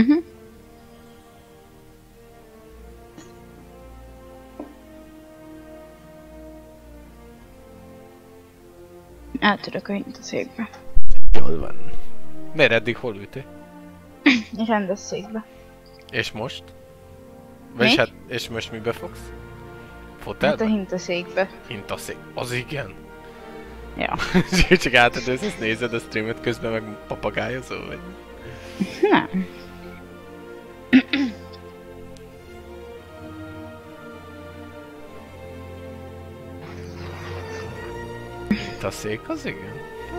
Átülök a hintaszékbe. Jól van. Miért eddig hol ültél? Rendes székbe. És most? Vagyis Mi? hát, és most mibe fogsz? Hát a Fotelbe? hintaszékbe. Hintaszék. Az igen? Ja. Csak átadősz, ezt nézed a streamet közben meg papagájozol, vagy? Nem. Hintaszék, az igen?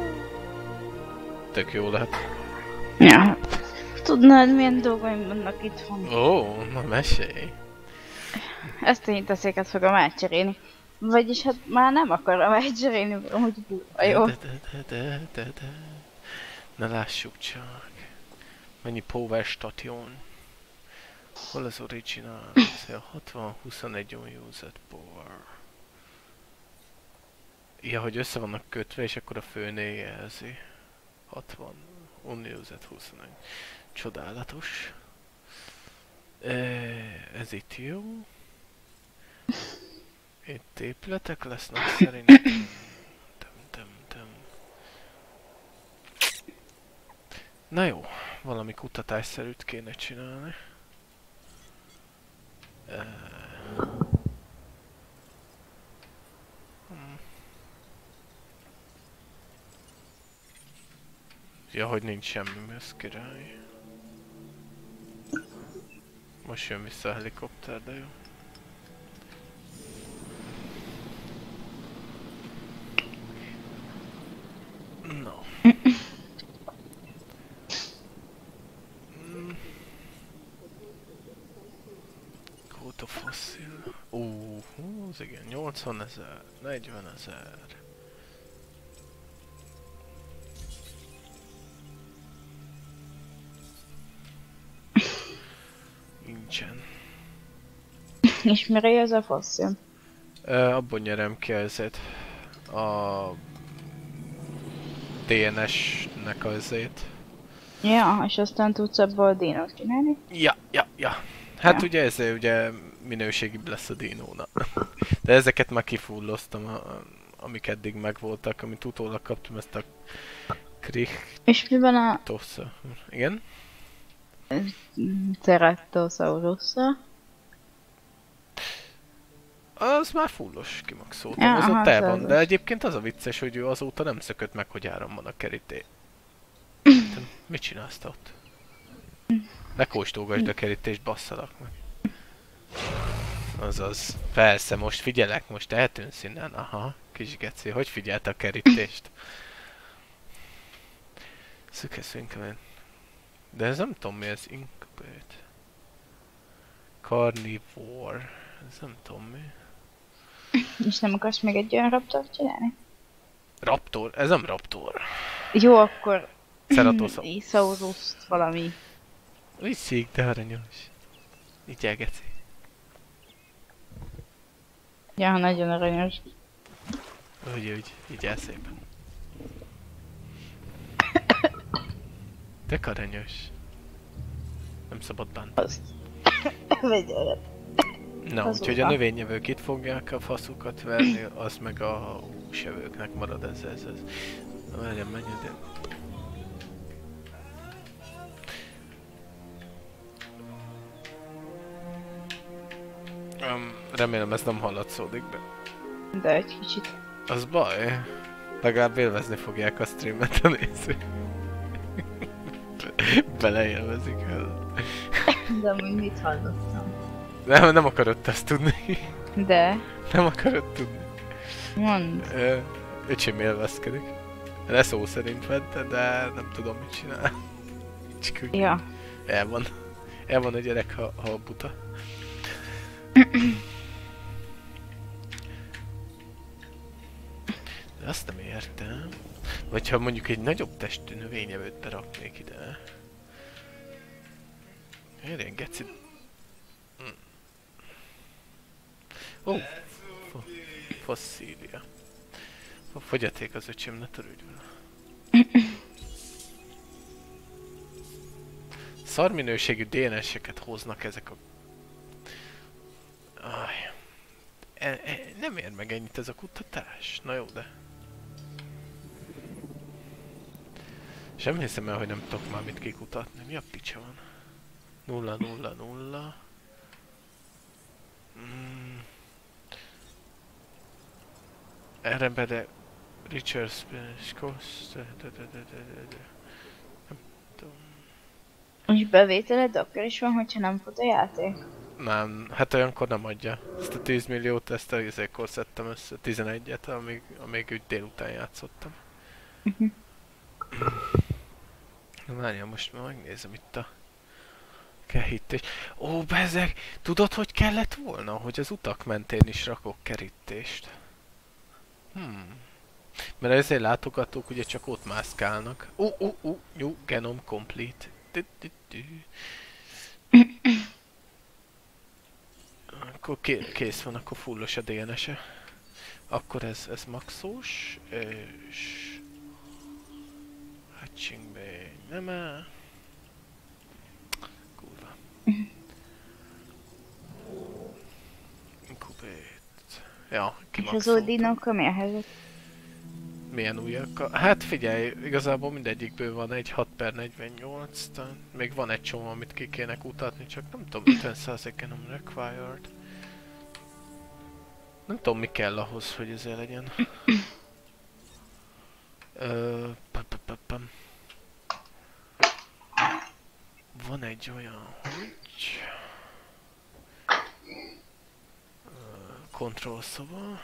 Tök jó lehet. Ja. Tudnád, milyen dolgaim vannak itthon? Ó, na mesélj. Ezt a hintaszéket fogom átcserélni. Vagyis hát már nem akarom átcserélni, amúgy kurva jó. De. Na lássuk csak. Mennyi Power Station? Hol az original? 60, 21 unused power. Ja, hogy össze vannak kötve, és akkor a főnél jelzi. 60, unused 21. Csodálatos. Ez itt jó. Itt épületek lesznek szerintem. Na jó, valami kutatásszerűt kéne csinálni. Ja, hogy nincs semmi, ez király. Most jön vissza a helikopter, de jó. No. Kóta fosszil. Az igen, 80 000, 40 000. Nincsen. És mire ez a fosszil? Abban nyerem ki ezért a DNS-nek azért. Ja, és aztán tudsz abból dinót csinálni? Ja. Hát Ja. ugye ezért ugye minőségibb lesz a dinóna. De ezeket már kifulloztam, amik eddig megvoltak, amit utólag kaptam, ezt a És miben a Krichtosza. Igen? Ceratosaurus-szal? Az már fullos kimaxoltam, Ja, az ott aha, el van, az de az. egyébként az a vicces, hogy ő azóta nem szökött meg, hogy áram a kerítés. Mit csinálsz te ott? Lekóstolgasd a kerítést, basszalak meg. Azaz. Persze, most figyelek, most eltűnsz innen. Aha, kis geci, hogy figyelte a kerítést? Szükszünk el. De ez nem tudom mi ez, incubate. Carnivore. Ez nem tudom mi. És nem akarsz még egy olyan raptort csinálni? Raptor? Ez nem raptor. Jó, akkor Ceratosaurus. Isaurus valami. Viszik, de aranyos. Így elgeci. Ja, nagyon aranyos. Úgy, így el szépen. De aranyos. Nem szabad bántani. Azt. Vegyél olyat. Na, Az úgyhogy a oka. növényevők itt fogják a faszukat verni, az meg a húsevőknek marad ez. Várjál, menj ide. Remélem ez nem hallatszódik be. De egy kicsit. Az baj. Legalább élvezni fogják a streamet a nézők. Beleélvezik el. De amúgy mit hallottam? Nem akarod te ezt tudni. De, Nem akarod tudni. mondd. Öcsém élvezkedik. De szó szerint vette, de nem tudom mit csinál. Csak úgy Ja. el van a gyerek, ha buta. De azt nem értem. Vagy ha mondjuk egy nagyobb testű növényevőt beraknék ide. Ilyen geci... Ó! Fosszília. A fogyaték az öcsém, ne törődj vele. szarminőségű DNS-eket hoznak ezek a... Aj. Nem ér meg ennyit ez a kutatás. Na jó, de... Sem hiszem el, hogy nem tudok már mit kikutatni. Mi a picsa van? 0, 0, 0. Erre bele... Richard Spanish Coast... Nem tudom... És bevételed akkor is van, hogyha nem fut a játék? Nem, hát olyankor nem adja. Ezt a 10 milliót, ezt a izékor szedtem össze, 11-et, amíg úgy délután játszottam. Várjál, most már megnézem itt a kerítés. Ó, bezzeg! Tudod, hogy kellett volna, hogy az utak mentén is rakok kerítést? Mert ezért látogatók ugye csak ott mászkálnak. New Genome Complete. Akkor kész van, akkor fullos a DNS-e. Akkor ez maxos, és... Hatching Bay nem el. Kurva. Incubate. Ja, kimaxoltam. És az Odinokkal mi a helyzet? Milyen újakkal? Hát figyelj, igazából mindegyikből van egy 6/48, még van egy csomó, amit ki kéne kutatni, csak nem tudom, 50% nem required. Nem tudom, mi kell ahhoz, hogy ezzel legyen. Van egy olyan, hogy... Control szoba.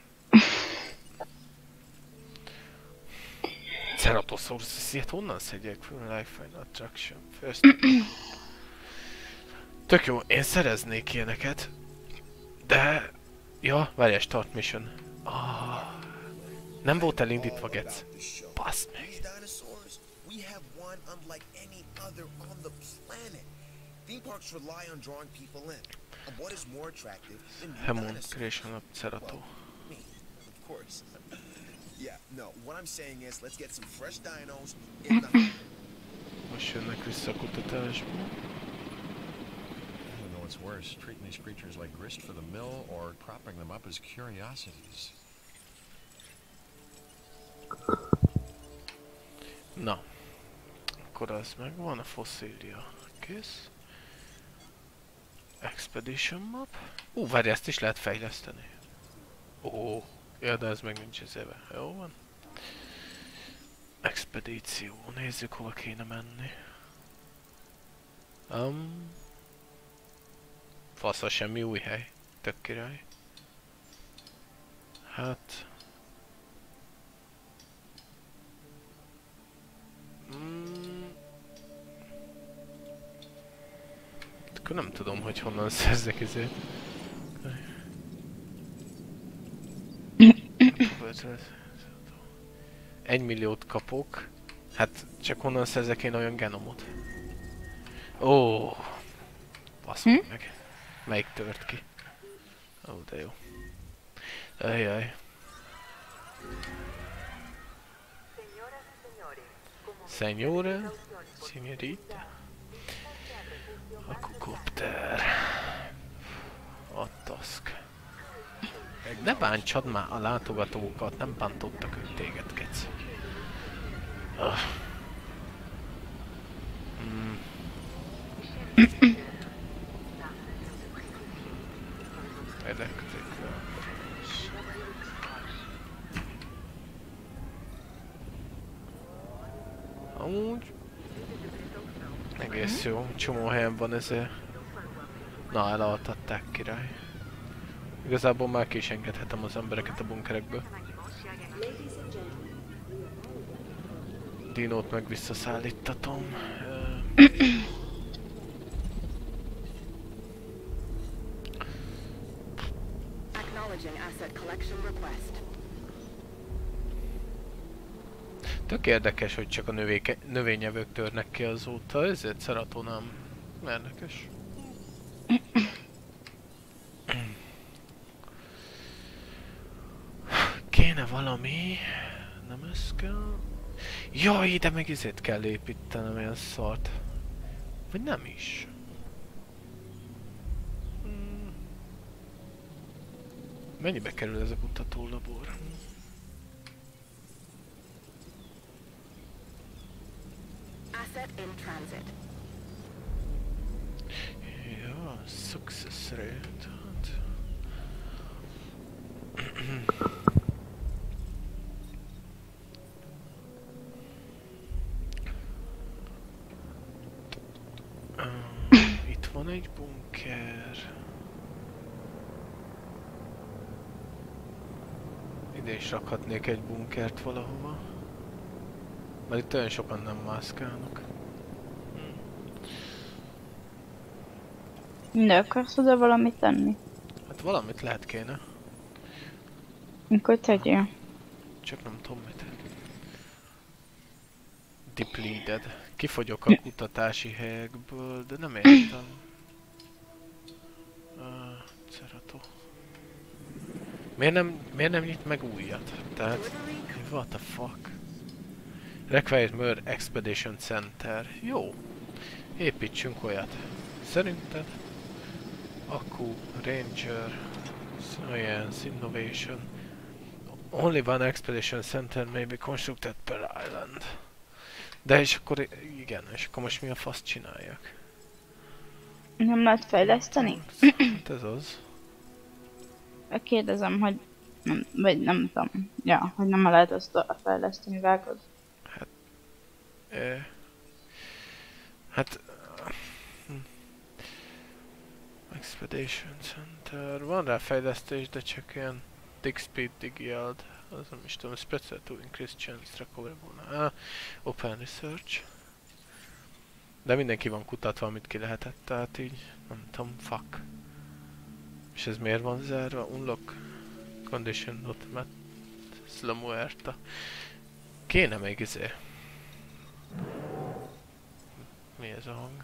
Ceratosaurus, ilyet honnan szedjek fel? Lifeline Attraction. First. Tök jó, én szereznék ilyeneket. De... Ja, várjál, start mission. Nem volt elindítva, Gec. Basz meg. Hemon Creation of Cerato. Yeah, no, what I'm saying is, let's get some fresh dinos in the... Most jönnek vissza a kutatásba. I don't know what's worse, treating these creatures like grist for the mill or propping them up as curiosities. Na. Akkor az megvan, a fosszília. Kész. Expedition map. Várj, ezt is lehet fejleszteni. Ja, de ez meg nincs ezébe. Jó van. Expedíció. Nézzük, hova kéne menni. Fasza, semmi új hely. Tök király. Hát... Akkor nem tudom, hogy honnan szerzek ezért. 1 milliót kapok. Hát csak honnan szerzek én olyan genomot? Baszom meg. Melyik tört ki? De jó. Ajjaj. Señora, signorita. A kukopter. A task. Ne bántsad már a látogatókat, nem bántottak ők téged, kec. Amúgy... Egész jó, csomó helyen van ezért. Na, elaltatták, király. Igazából már ki is engedhetem az embereket a bunkerekből. Dinót meg visszaszállítatom. Tök érdekes, hogy csak a növényevők törnek ki azóta, ezért Cerato nem érdekes. Kéne valami... Nem ez kell... Jaj, ide meg izét kell építenem, olyan szart. Vagy nem is. Mennyibe kerül ez a kutatólabor? Asset in transit. Ja, success rate. Hát. Itt van egy bunker. Ide is rakhatnék egy bunkert valahova. Mert itt olyan sokan nem mászkálnak. De akarsz oda valamit tenni? Hát valamit lehet kéne. Akkor tegyél. Csak nem tudom mit. Depleted. Kifogyok a kutatási helyekből, de nem értem. Cerato. Miért nem nyit meg újat? Tehát, what the fuck? Required more Expedition Center. Jó. Építsünk olyat. Szerinted? Akku, Ranger, Science, Innovation. Only one Expedition Center may be constructed per island. De és akkor igen, és akkor most mi a fasz csináljak? Nem lehet fejleszteni? Hát ez az. Kérdezem, hogy nem, vagy nem tudom. Ja, hogy nem lehet azt fejleszteni, vágod? Hát... Expedition Center... Van rá fejlesztés, de csak ilyen... Dig speed, dig yield... Az nem is tudom, spread to increase chance recoverable... Open research... De mindenki van kutatva, amit ki lehetett, tehát így... Nem tudom, fuck... És ez miért van zárva? Unlock... Condition not met... Slow muerta... Kéne még izé... Mi ez a hang?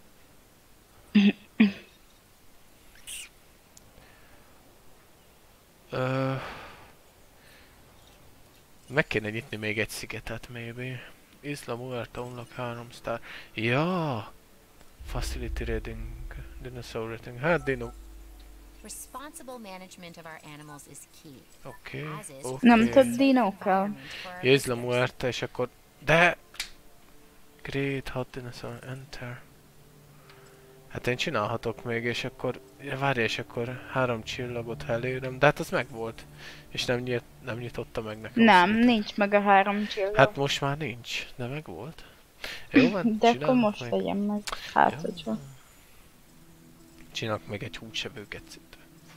Meg kéne nyitni még egy szigetet, maybe. Isla Muerta unlock 3 star. Ja! Facility rating. Dinosaur rating. Hát dino. Responsible management of our animals is key. Oké. Nem több dinó kell. Ja, Isla Muerta, és akkor... De! Great Hot Dinosaur Enter. Hát én csinálhatok még, és akkor... Várj, és akkor 3 csillagot elérem. De hát az megvolt. És nem nyitotta meg nekem. Nem, nincs meg a 3 csillag. Hát most már nincs, de megvolt. Jó van, de akkor most meg. legyen meg. Hát, Ja. hogyha. Csinálok meg egy húsevő gecit.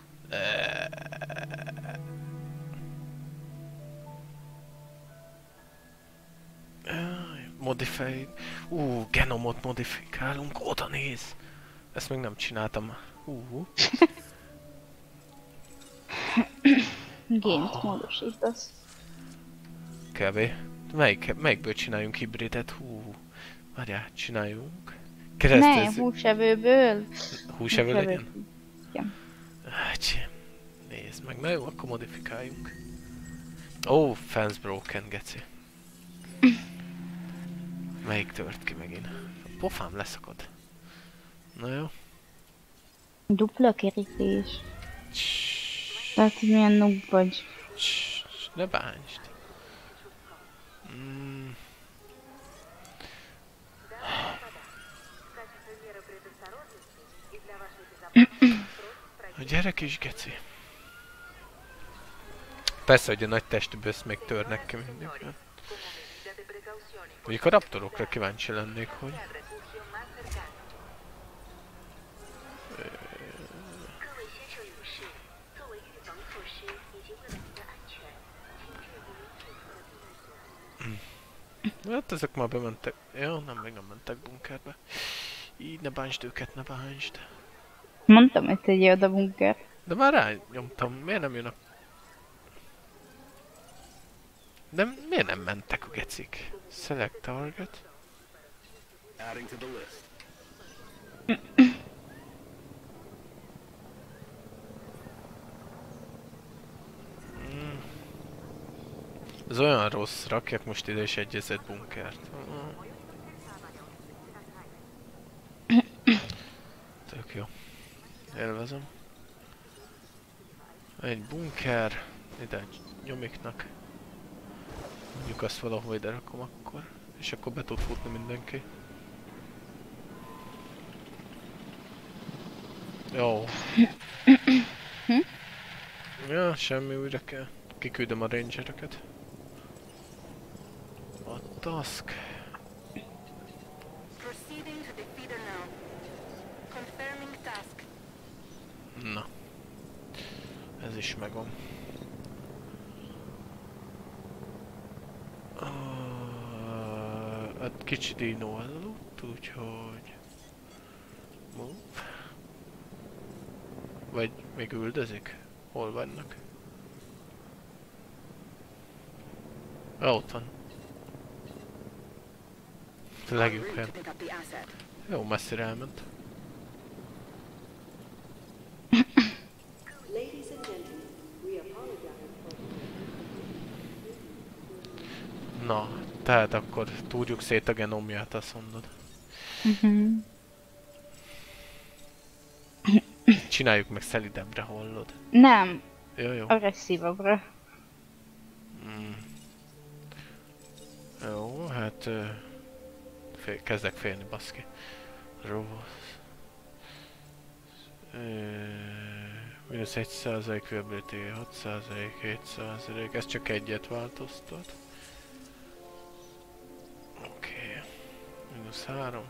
Modify. Genomot modifikálunk, oda néz! Ezt még nem csináltam. Gént módosítasz. Kb. Melyikből csináljunk hibridet? Várjál, csináljunk. Ne, húsevőből. Húsevő legyen? Igen. Nézd meg, na jó, akkor modifikáljunk. Fence broken, geci. Melyik tört ki megint? A pofám leszakad. Na jó. Dupla kerítés. Tehát, hogy milyen noob vagy. Ne bántsd. A gyerek is geci. Persze, hogy a nagy testű bösz még törnek ki mindig. Mondjuk a raptorokra kíváncsi lennék, hogy... Hát ezek már bementek. Jó, még nem mentek bunkerbe. Így ne bántsd őket, ne bántsd. Mondtam, hogy tegyél oda bunker. De már rányomtam, miért nem jön a... De miért nem mentek a gecik? Select target. Adding to the list. Ez olyan rossz, rakjak most ide is egyezett bunkert. Tök jó. Élvezem. Egy bunker. Ide nyomiknak. Mondjuk azt valahol ide rakom akkor. És akkor be tud futni mindenki. Jó. Ja, semmi, újra kell. Kiküldöm a rangereket. A task. Proceeding to the feeder now. Confirming task. Na. Ez is megvan. Hát kicsi dino előtt, úgyhogy... Move. Vagy még üldözik? Hol vannak? Ott van. A legjobb helyen. Jó, messzire elment. Na, tehát akkor túrjuk szét a genomját, azt mondod. Csináljuk meg szelidebbre, hallod? Nem, Jó, jó. agresszívabbra. Jó, hát... kezdek félni, baszki. Robosz. Minusz 1% viability, 6%, 7%, ez csak egyet változtat. Oké. Minusz 3.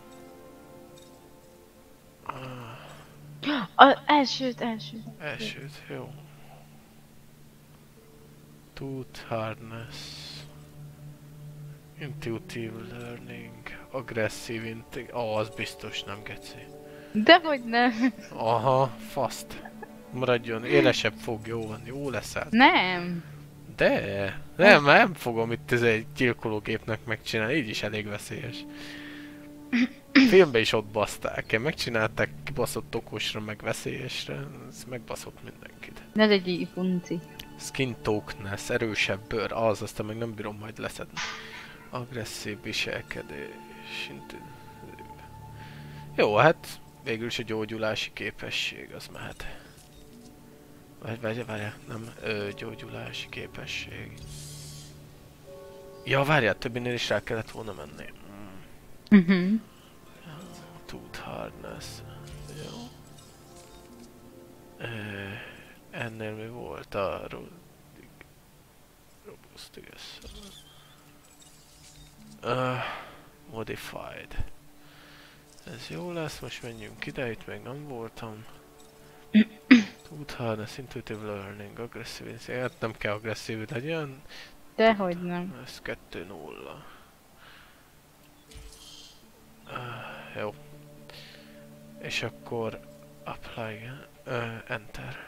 Elsőt. Elsőt, jó. Tooth hardness. Intuitive learning. Agresszív az biztos nem geci. Dehogy nem. Aha, faszt. Maradjon, élesebb fog, jó van, jó leszel. Nem. De, nem fogom itt egy gyilkológépnek megcsinálni, így is elég veszélyes. Filmben is ott baszták, megcsinálták kibaszott okosra, meg veszélyesre, ez megbaszott mindenkit. Ne legyél punci. Skin toughness, erősebb bőr, aztán meg nem bírom majd leszedni. Agresszív viselkedés, jó, hát végül is a gyógyulási képesség, az mehet. Várjál, nem, gyógyulási képesség. Ja, várjál, többinél is rá kellett volna menni. Tooth hardness. Jó. Ennél mi volt a robust, igaz. Modified. Ez jó lesz, most menjünk ide, itt még nem voltam. Tooth hardness, intuitive learning, agresszív, hát nem kell agresszív legyen. Dehogy nem. Ez 2-0. Jó. És akkor apply, enter.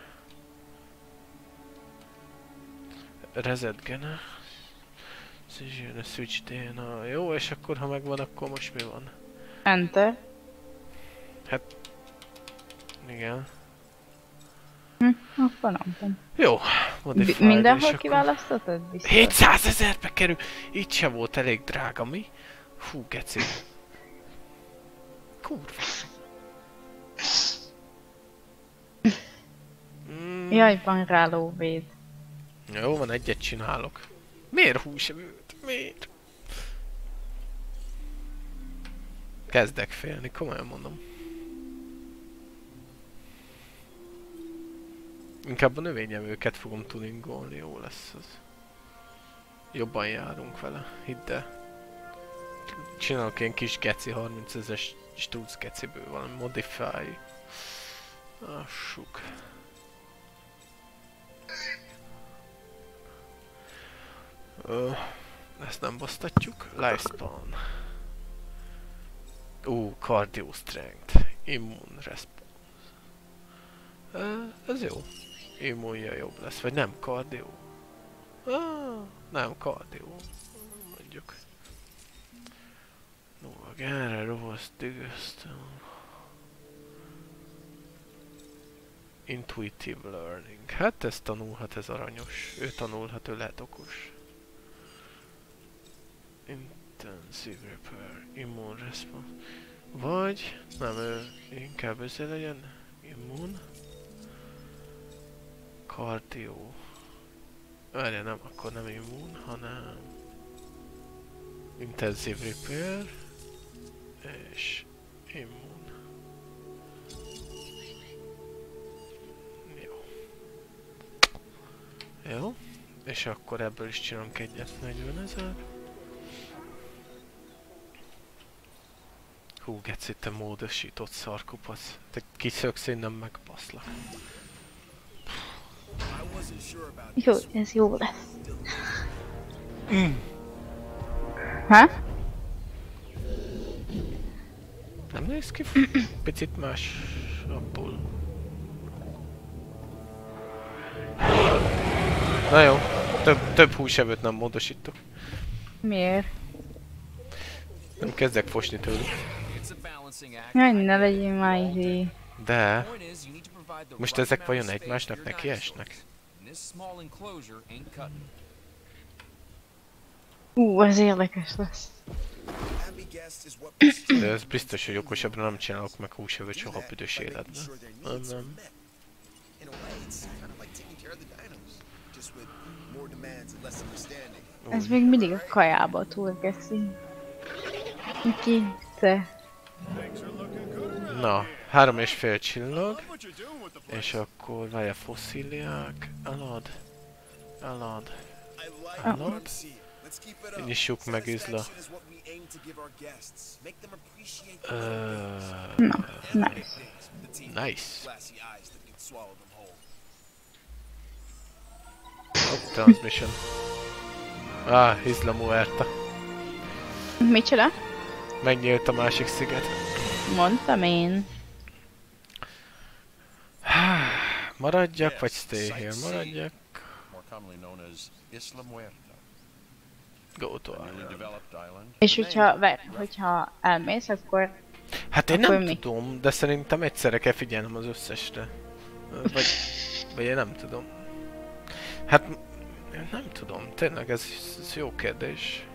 Reset gene. Switch DNA. Jó, és akkor ha megvan, akkor most mi van? Enter. Hát... Igen. Akkor nem tudom. Jó, modified, és Mindenhol akkor... kiválasztottad? Biztos. 700 000-be kerül! Itt sem volt elég drága, mi? Fú, geci. Kurva. Jaj, van rá lóvéd. Jó van, egyet csinálok. Miért húsevőt? Miért? Kezdek félni, komolyan mondom. Inkább a növényevőket fogom tuningolni, jó lesz az. Jobban járunk vele, hidd el. Csinálok ilyen kis geci 30 000-es struc geciből, valami modify. Assuk. Ezt nem basztatjuk. Lifespan. Cardio strength. Immune response. Ez jó. Immunja jobb lesz, vagy nem cardio. Nem cardio. Mondjuk. No, erre rovasz digesztem. Intuitive learning. Hát ez tanulhat, ez aranyos. Ő tanulhat, ő lehet okos. Intensive repair. Immune response. Vagy nem, ő inkább ezzel legyen. Immun. Kardió. Várja, nem, akkor nem immun, hanem... Intenzív repair. És... immun. Jó. Jó. És akkor ebből is csinálunk egyet 40 000. Hú, geci, te módosított szarkupac. Te kiszöksz, innen megbaszlak. Jó, ez jó lesz. Ha? Nem néz ki? Picit más abból. Na jó, több húsevőt nem módosítok. Miért? Nem kezdek fosni tőlük. Jaj, ne legyél már izé. De... Most ezek vajon egymásnak neki esnek? Ez érdekes lesz. De ez biztos, hogy okosabbra nem csinálok meg húsevőt soha büdös életben. Nem. Ez még mindig a kajába túl geszi. Ki? Te. Na, 3,5 csillag. És akkor várj a fosszíliák. Elad. Nyissuk meg Izla. Na, nice. Nice. Oh, transmission. Isla Muerta. Micsoda? Megnyílt a másik sziget. Mondtam én. Maradjak, vagy stay here? Maradjak. Go to island. És hogyha elmész, akkor... Hát én akkor nem mi? tudom, de szerintem egyszerre kell figyelnem az összesre. Vagy én nem tudom. Hát... nem tudom, tényleg ez jó kérdés.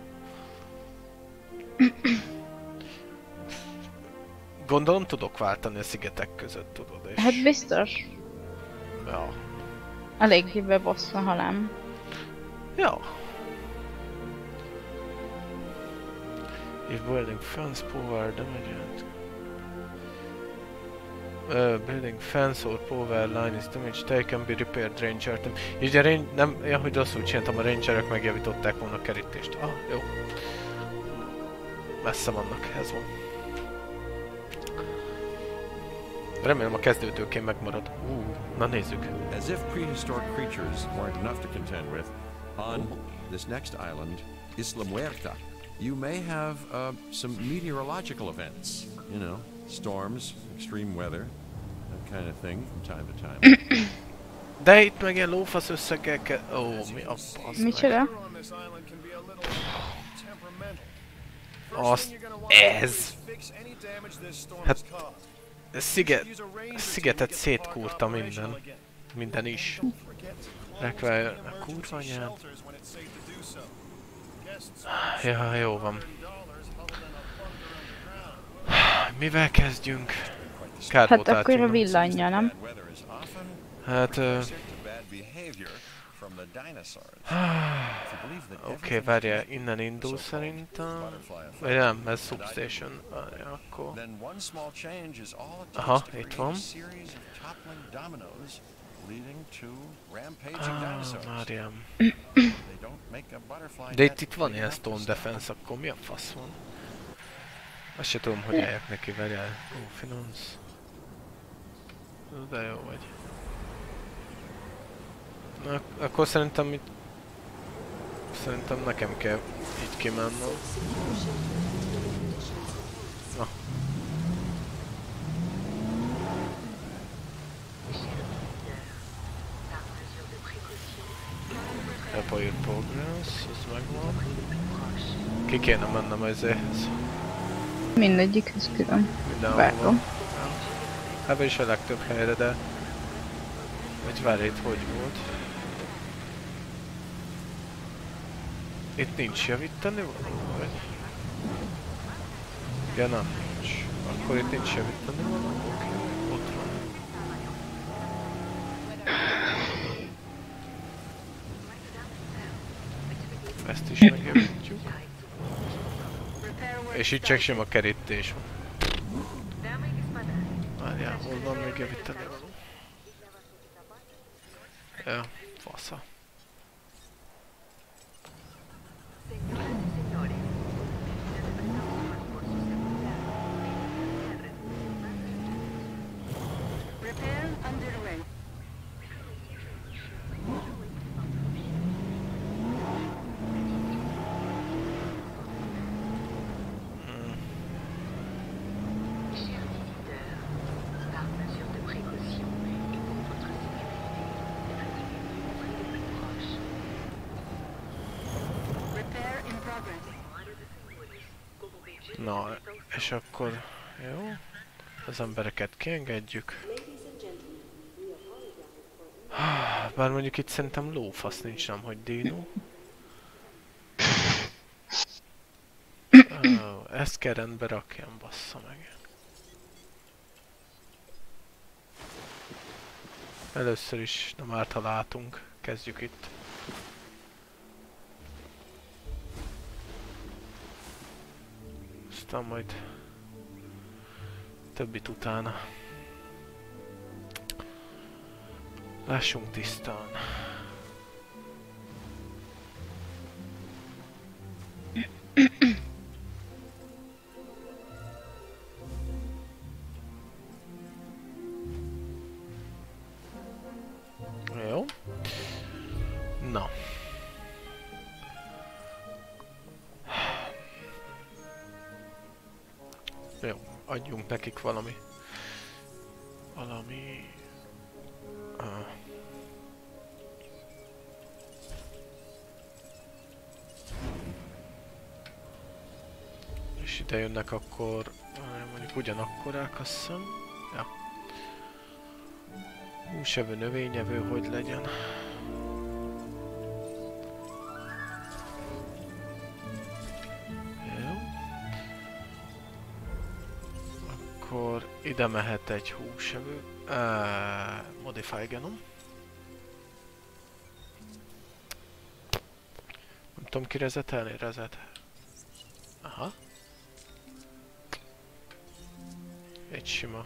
Gondolom tudok váltani a szigetek között, tudod, és... Hát biztos. Ja. Eléggé bebosszva, ha nem. Ja. If building fence power damaged. Building fence or power line is damaged, they can be repaired, ranger. És ugye nem, ja, hogy rosszul csináltam, a rangerek megjavították volna a kerítést. Jó. Messze vannak, ez van. Remélem a kezdődőként megmarad. Na nézzük. As if prehistoric creatures weren't enough to contend with, on this next island, Isla Muerta, you may have some meteorological events. You know, storms, extreme weather, that kind of thing from time to time. De itt meg ilyen lófasz összegekkel... mi a fasz Micsoda? Ez! Hát... Szigetet szétkúrta minden is. Rekválj a kurva anyád. Ja, jó van. Mivel kezdjünk? Hát akkor a villanja, nem? Hát... Oké, várjál, innen indul szerintem. Vagy nem, ez substation. Várjál, akkor... Aha, itt van. Máriám. De itt van ilyen Stone Defense, akkor mi a fasz van? Azt se tudom, hogy álljak neki, várjál. Finance. De jó vagy. Na, akkor szerintem itt... Szerintem nekem kell így kimennem. Na. Repair progress, ez megvan. Ki kéne mennem ezéhez. Mindegyikhez külön. Vágom. Hát is a legtöbb helyre, de... Hogy várj, itt hogy volt? Itt nincs javítani való, vagy? Ja, nem nincs. Akkor itt nincs javítani való. Oké, ott van. Ezt is megjavítjuk. És itt csak sima kerítés van. Várjál, hol van még javítani való? Ja, fasza. Repair underway. Repair in progress. Na, és akkor... Jó. Az embereket kiengedjük. Bár mondjuk itt szerintem lófasz nincs, nem hogy Dino. Ezt kell rendbe rakjam, bassza meg. Először is nem árt, ha látunk. Kezdjük itt. Aztán majd többit utána. Lássunk tisztán. Jó. Na. Jó, adjunk nekik valami. És ide jönnek akkor, mondjuk ugyanakkorák, azt hiszem. Ja. Húsevő, növényevő, hogy legyen. Jó. Akkor ide mehet egy húsevő. Modify genom. Nem tudom kirezetelni, rezet. Aha. Egy sima.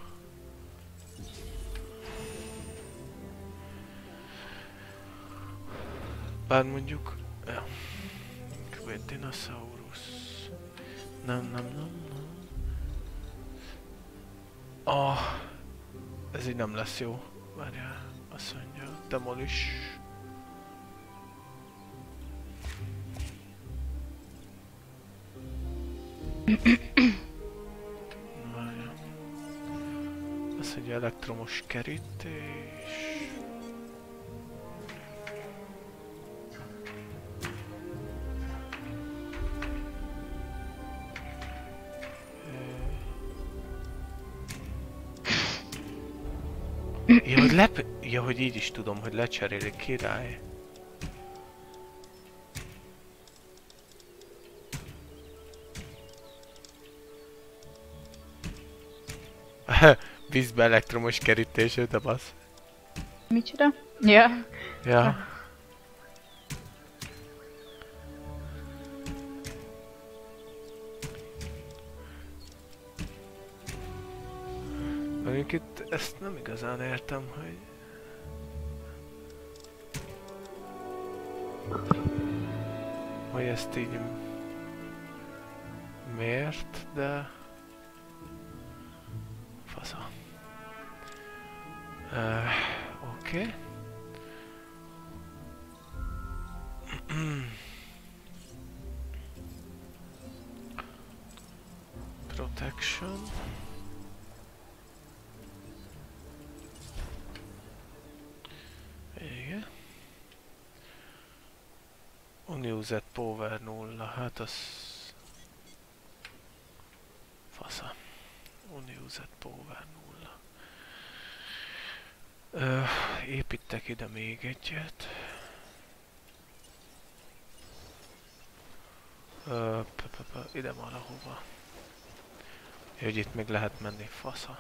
Bár mondjuk... Ja. Quid dinosaurus. Nem. Ez így nem lesz jó. Várjál, azt mondja, demolish. Várjál. Azt mondja, elektromos kerítés. Ja, hogy ja, hogy így is tudom, hogy lecserélik, király. Vízbe elektromos kerítés, de basz. Micsoda? Ja. Ja. Mondjuk itt ezt nem igazán értem, hogy ezt így miért, de fasza. Oké. Protection. Igen. Unused power 0, hát az... fasza. Unused power 0. Építek ide még egyet. Ide valahova. Hogy itt még lehet menni, fasza.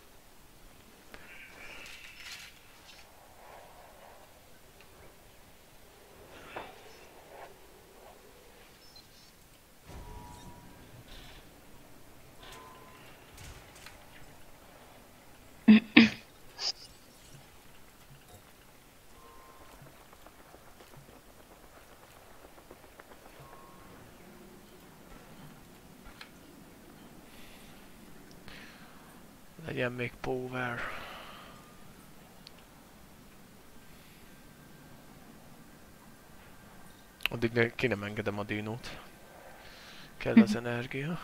Legyen még power. Addig ki nem engedem a dinót. Kell az energia.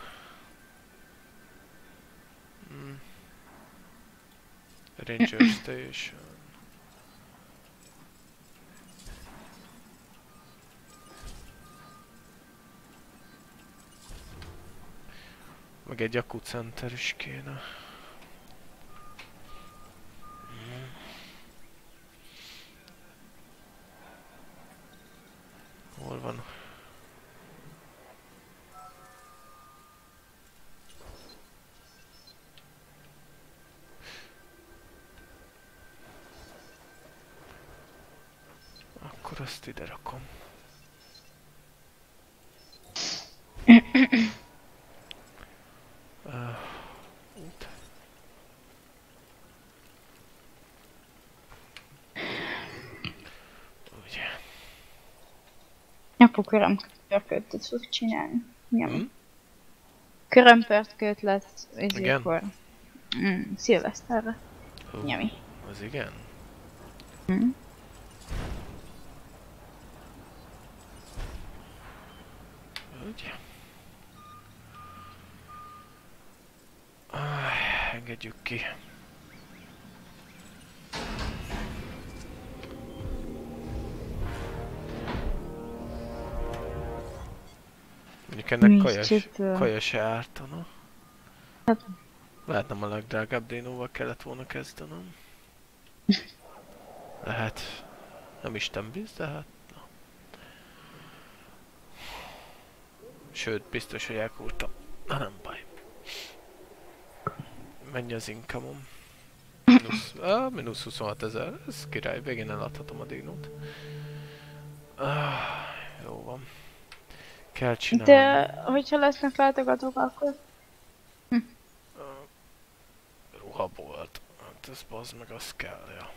Ranger Station. Meg egy Akut Center is kéne. Hol van? Akkor azt ide rakom. Út. Ugye. Apu körömpörkölt fog csinálni. Nyom. Körömpörkölt lesz izékor. Szilveszterre. Nyami. Az igen? Ugye. Engedjük ki. Mondjuk ennek kaja se ártana. Lehet nem a legdrágább dinóval kellett volna kezdenem. Lehet. Nem Isten bíz, de hát... Na. Sőt, biztos, hogy elkúrtam. Na nem baj. Mennyi az income-om? Minusz 26 000. Ez király, végén eladhatom a dinót. Jó van. Kell csinálni. De hogyha lesznek látogatók, akkor... Ruhabolt. Hát ez bazd meg, az kell, ja.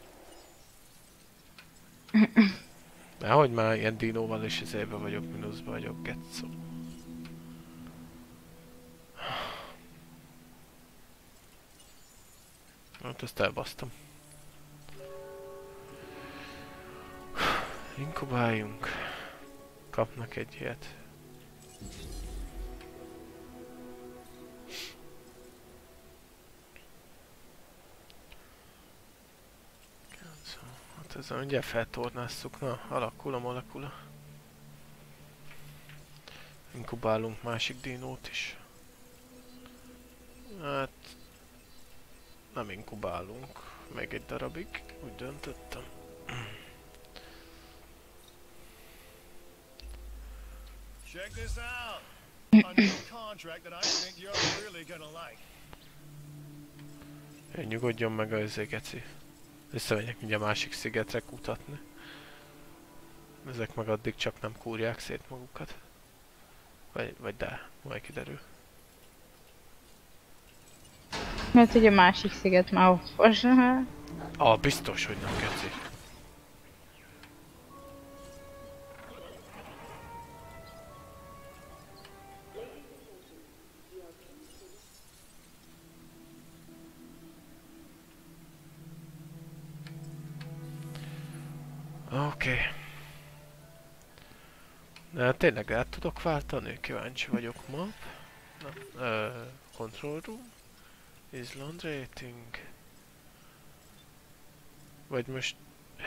Nehogy már ilyen dinóval is izébe vagyok, mínuszba vagyok, getszó. Hát ezt elbasztam. Inkubáljunk. Kapnak egy ilyet. Hát ezzel ugye feltornásszuk, na, alakul. Inkubálunk másik dinót is. Hát... nem inkubálunk. Még egy darabig, úgy döntöttem. Check this out. A new contract that I think you're really gonna like. Nyugodjon meg a geci. Visszamegyek ugye a másik szigetre kutatni. Ezek meg addig csak nem kúrják szét magukat. Vagy de, majd kiderül. Mert hogy a másik sziget már offos. Biztos, hogy nem geci. Oké. De tényleg át tudok váltani? Kíváncsi vagyok ma. Control room. Island rating. Vagy most...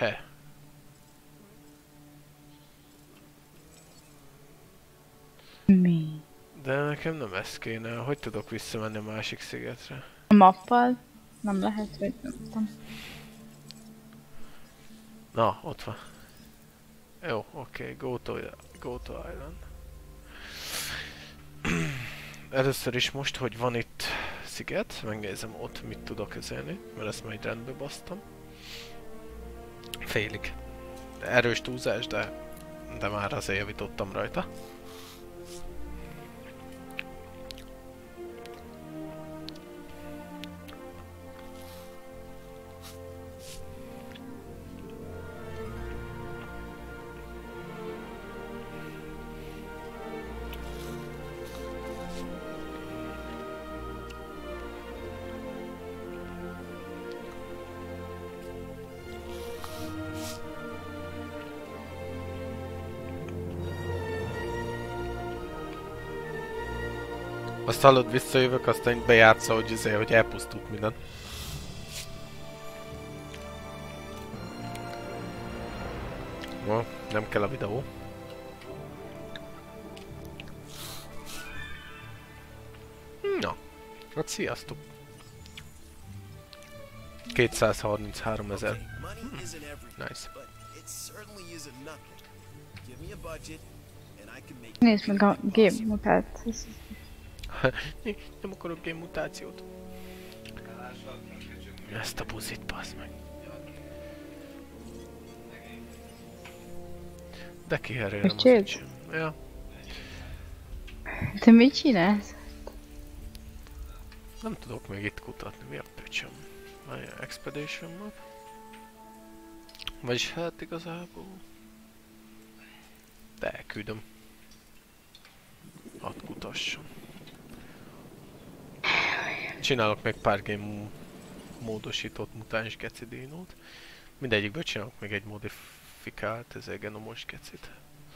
Mi? De nekem nem ez kéne. Hogy tudok visszamenni a másik szigetre? A mappal? Nem lehet, hogy nem tudom. Na, ott van. Jó, oké, go to island. először is most, hogy van itt sziget, megnézem ott mit tudok kezelni, mert ezt majd rendbe basztam. Félig. Erős túlzás, de már azért javítottam rajta. Azt hallod, visszajövök, aztán bejátsza, hogy elpusztult minden. No, nem kell a videó. Na, hát sziasztok. 233 000. Money isn't everything, Nice. but it certainly isn't nothing. Give me a budget, and I can make. Nézd meg a game mutát. Nem akarok game mutációt. Ezt a buzit, bassz meg. De kiherélem az Megcsinálod? öcsém. Ja. Te mit csinálsz? Nem tudok még itt kutatni, mi a pöcsöm? Várjál, Expedition Map. Vagyis hát igazából... De elküldöm. Hadd kutasson. Csinálok még pár game módosított mutáns gecidinót. Mindegyikből csinálok még egy modifikált, ez egy genomos gecit.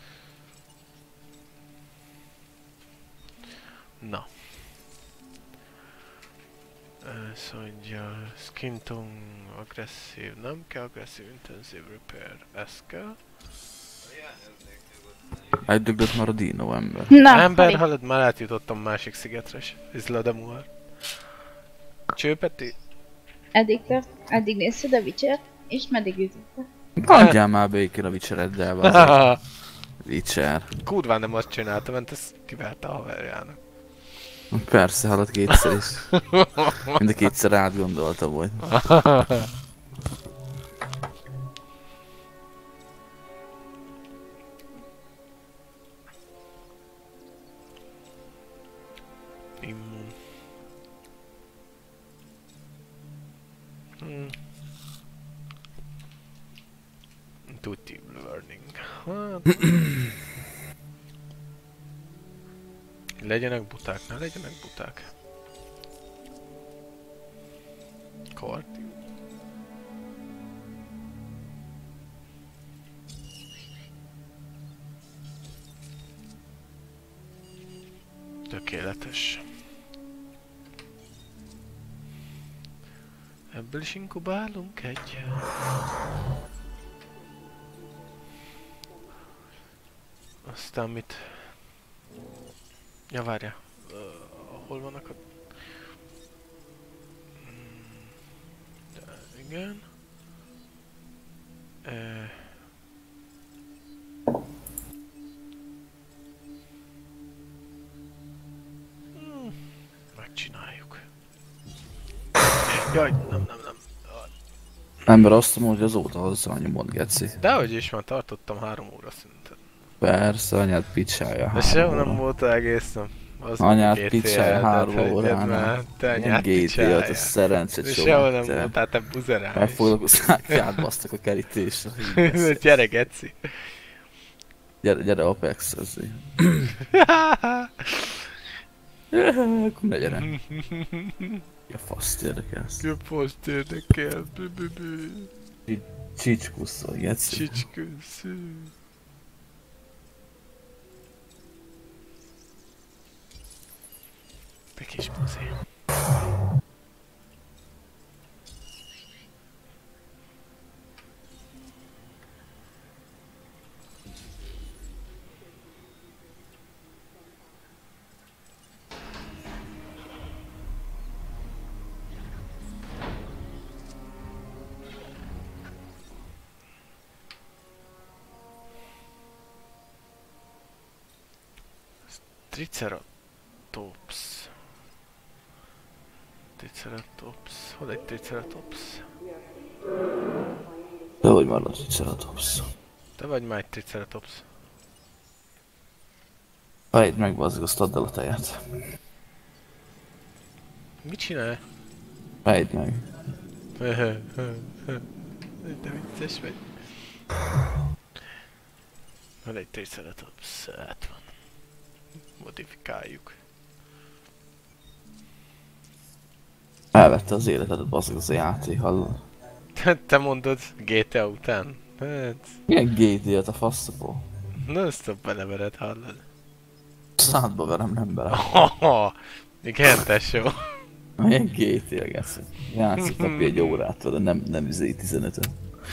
Na. Ezt mondja, skin tone agresszív, nem kell agresszív, intenzív repair, ez kell. Eldöglött már a dino ember. Na, Ember, Hari. hallod, már átjutottam másik szigetre is. Isla de Muar. Csőpeti? Eddig nézted a Witcher, és meddig jutottál? Adjál már békén a Witchereddel, bazd. Witcher. Kurván nem azt csinálta, mert ezt kiverte a haverjának. Persze, hallott kétszer is. Mind a kétszer átgondolta volt. Immun. Intuitive learning. Hát... Legyenek buták, ne legyenek buták. Kardió. Tökéletes. Ebből is inkubálunk egy. Aztán mit? Ja, várja. Hol vannak a... Igen. Megcsináljuk. Jaj, nem. Ember azt mondja, hogy azóta hozzá a nyomod, geci. Dehogy is, már tartottam 3 óra szinten. Persze, anyád picsája. De sehol nem volt egész nap. Az Anyád GTA, picsája de 3 hagyjad órán. már, te anyád GTA-t, picsája. a szerencse De csomag, sehol nem te. voltál, te buzerál is. Megfoglak a szákját, basztak a kerítésre. Gyere, geci. Gyere Apex-ezni. Akkor ne gyere. Ja, faszt érdekelsz. Köposzt érdekel. Csicskúszol, geci. Csicskősz. Te kis buzi. Triceratops. Triceratops. Triceratops. Hol egy Triceratops? De hogy van a Triceratops? Te vagy már egy Triceratops. Vedd meg, bazzeg, azt add el a tejet. Mit csinál? Vedd meg. De vicces vagy. Van egy Triceratops, hát van. Modifikáljuk. Elvette az életedet, bazzeg, az a játék, hallod? Te mondod GTA után? Hát... Milyen GTA-t a faszapó? Non-stop belevered, hallod? Szádba verem, nem bele. Igen, tesó. Milyen GTA, geci? Játszik napi egy órát vele, nem üzé 15-öt.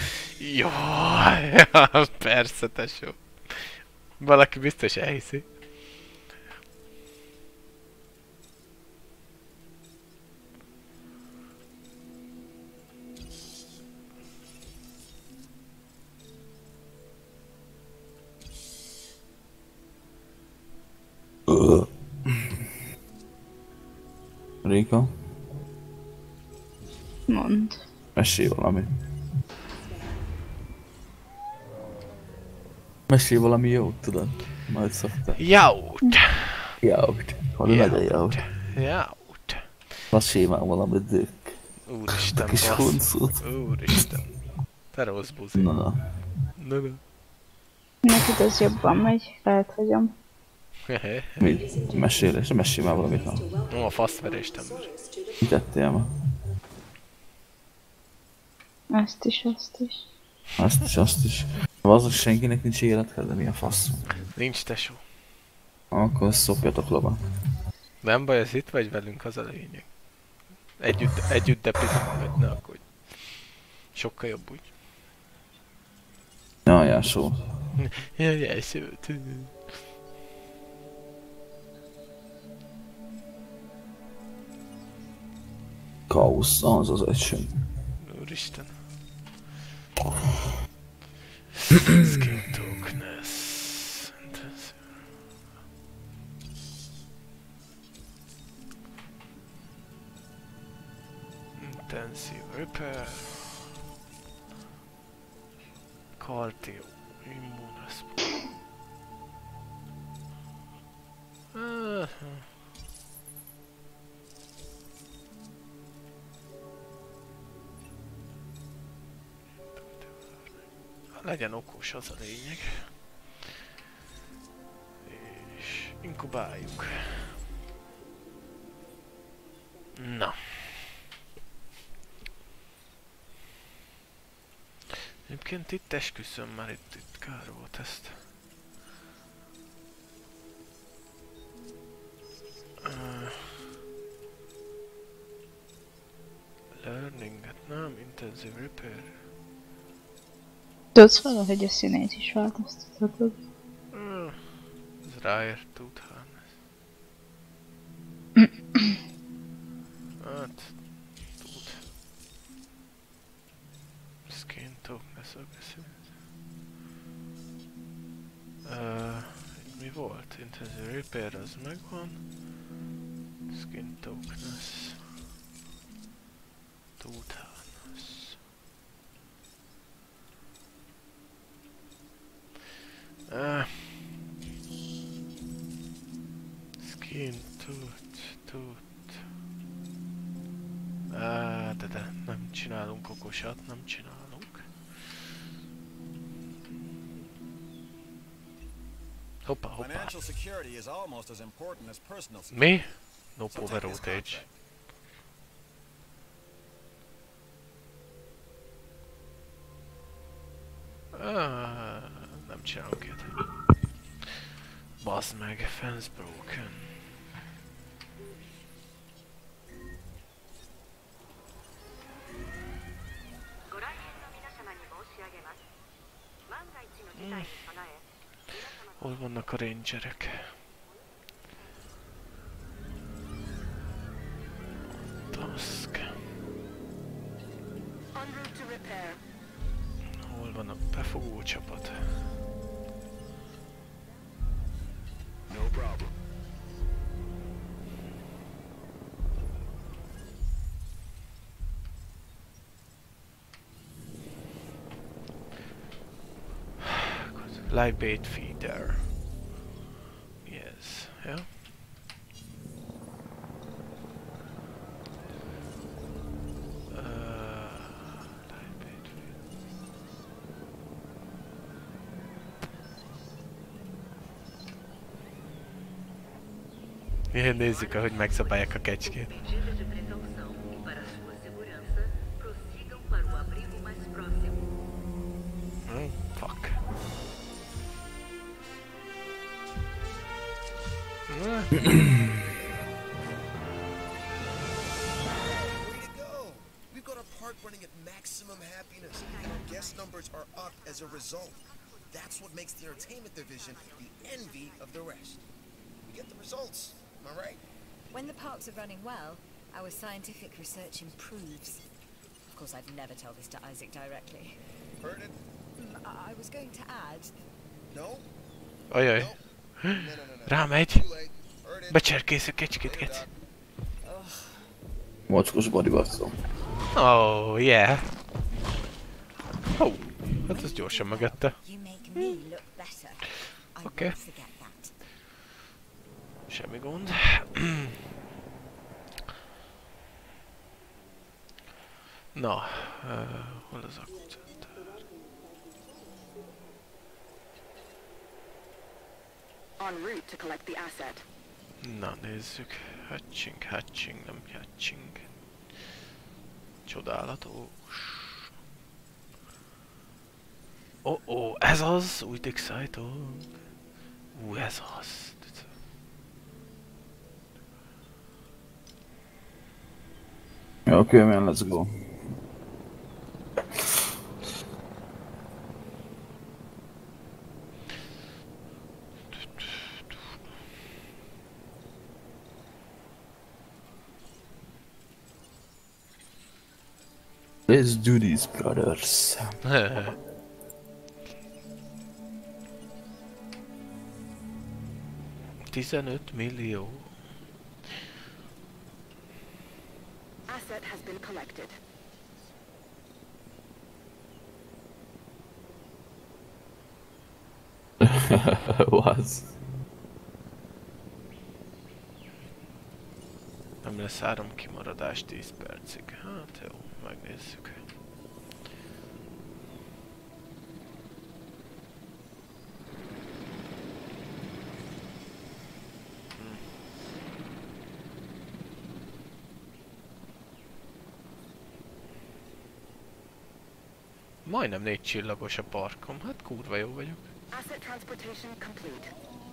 Jaj, persze, tesó. Valaki biztos elhiszi. Rika? Mondd. Mesélj valami. Mesélj valami jót, tudod? Majd szoktál. Jót! Jót. Valami nagyon jót. Jót! Mesélj már valami dökk. Úristen, Kis bassz. huncut. Úristen. Te rossz buzi. Na. Neked az jobban megy, lehet hagyom. Mit? Mesélj már valamit. Ó, a faszverést ember. Mit tettél ma? Azt is. Azt is. Azok senkinek nincs életkedve, mi a fasz? Nincs, tesó. Akkor szopjatok lova. Nem baj, ez itt vagy velünk, az a lényeg. Együtt depizunk, vagy ne aggódj. Sokkal jobb úgy. Jaj, só. Jaj, sőt. Kausz, az az egység. Úristen. Skin darkness. Intensive repair. Cardio. Immune response. Legyen okos, az a lényeg. És inkubáljuk. Na. Egyébként itt esküszöm már, itt kár volt ezt. Learning-et nem, intensive repair. Tudsz valahogy a színét is változtathatod. Ez ráért tudhán. Hát, tud. Skin toughness aggressive. Mi volt? Intensive repair az megvan. Skin toughness. Tudhán. Skin, tooth. De nem csinálunk okosat, nem csinálunk. Hoppá. Financial security is almost as important as personal security. Mi? No power outage. Nem csinálunk ilyet. Bazd meg, fence broken. Hol vannak a rangerek? Task. Hol van a befogó csapat? No problem. Live bait feeder. Yes, ja. Live bait feeder. Igen, nézzük, ahogy megszabálják a kecskét. Medida de precaução e para sua segurança, prossigam para o abrigo mais próximo. Fuck. Way to go! We've got our park running at maximum happiness, and our guest numbers are up as a result. That's what makes the entertainment division the envy of the rest. We get the results, am I right? When the parks are running well, our scientific research improves. Of course, I'd never tell this to Isaac directly. Heard it? I was going to add... No? Ajaj. No. Rámegy. Too late. Heard it. Becserkész a kecskét, geci. Mocskos bodybuilding. Oh, yeah. Oh, hát ez gyorsan megette. You make me look better. I Okay. won't forget that. Semmi gond. Na, hol az akkucenter? En route to collect the asset. Na, nézzük. Hatching, nem hatching. Csodálatos. Oh, ez az! Úgy exciting. Ez az. Okay, man, let's go. Let's do this, brothers. 15 millió. Asset has been collected. Was? Nem lesz áramkimaradás 10 percig. Hát jó, megnézzük. Majdnem 4 csillagos a parkom, hát kurva jó vagyok. Asset transportation complete.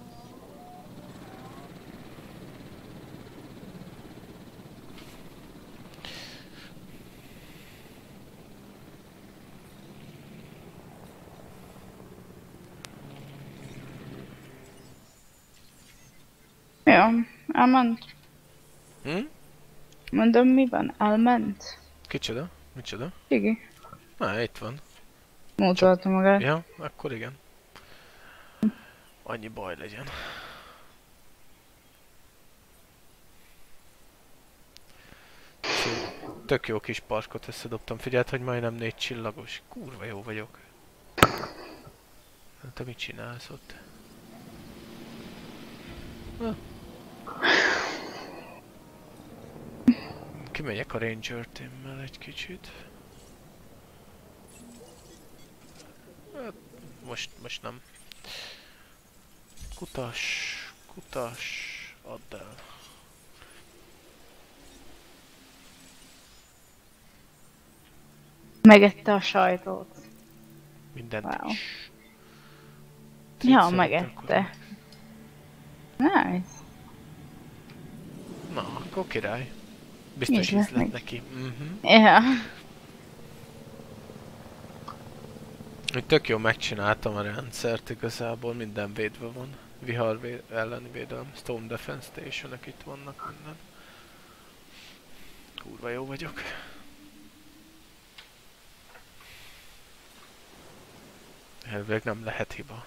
Ja, elment. Mondom, mi van? Elment? Kicsoda? Micsoda? Igen. Itt van. Mutatta magát. Ja, akkor igen. Annyi baj legyen. Tök jó kis parkot összedobtam. Figyeld, hogy majdnem 4 csillagos. Kurva jó vagyok. Te mit csinálsz ott? Kimegyek a Ranger Team-mel egy kicsit. Hát, most nem. Kutas, add el. Megette a sajtót. Mindent Wow. is. Ja, megette. Nice. Na, akkor király. Biztos Így lesz ízlet meg. neki. Ja. Tök jó megcsináltam a rendszert, igazából minden védve van. Vihar elleni védelem, Stone Defense Station-ök itt vannak, minden. Kurva jó vagyok. Elvileg nem lehet hiba.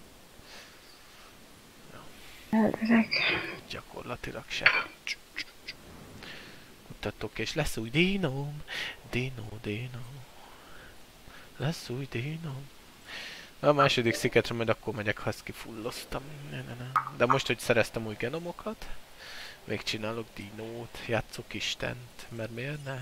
Elvileg. Gyakorlatilag se. Mutatok, és lesz új dinóm. Dino. Lesz új dinóm. A második sziketre majd akkor megyek, ha ezt kifulloztam. De most, hogy szereztem új genomokat, még csinálok dinót, játszok istent, mert miért ne?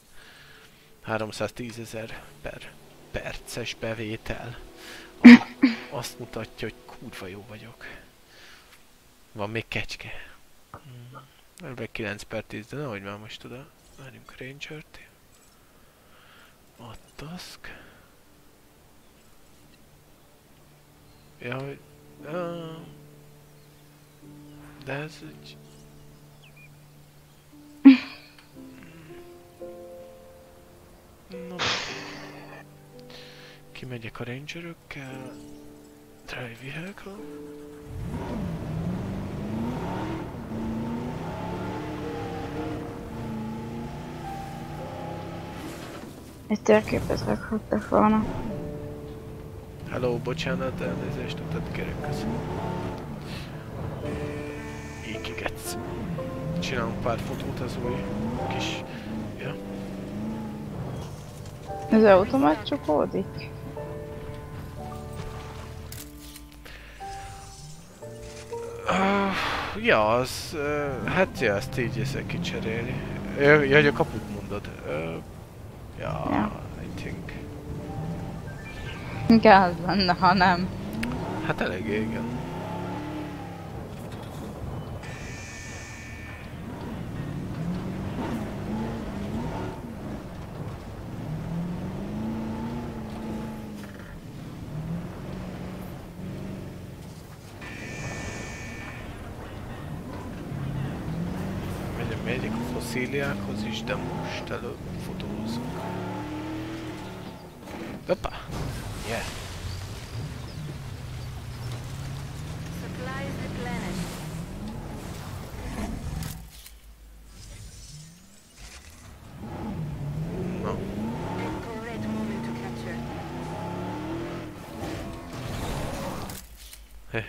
310 000 per perces bevétel. Azt mutatja, hogy kurva jó vagyok. Van még kecske. Elvileg 9 per 10, de nehogy már most oda. Várjunk a Ranger-t. A task. Ja, hogy... De ez egy... No. Kimegyek a Rangerökkel. Drive vehicle. Egy térképet rakhattak volna. Hello, bocsánat, elnézést, utat kérek, köszönöm. Íkigetsz. Csinálunk pár fotót az új kis... Ja. Az automat csukódik? Ja, az... hát ja, azt így észre kicserélni. Ja, hogy a kaput mondod. Ja, I think. Gáz lenne, ha nem. Hát eléggé, igen. Megyek a fosszíliákhoz is, de most előbb fotózunk. Hoppá! Yeah! Supplies replenished. No. A great moment to capture. Hé.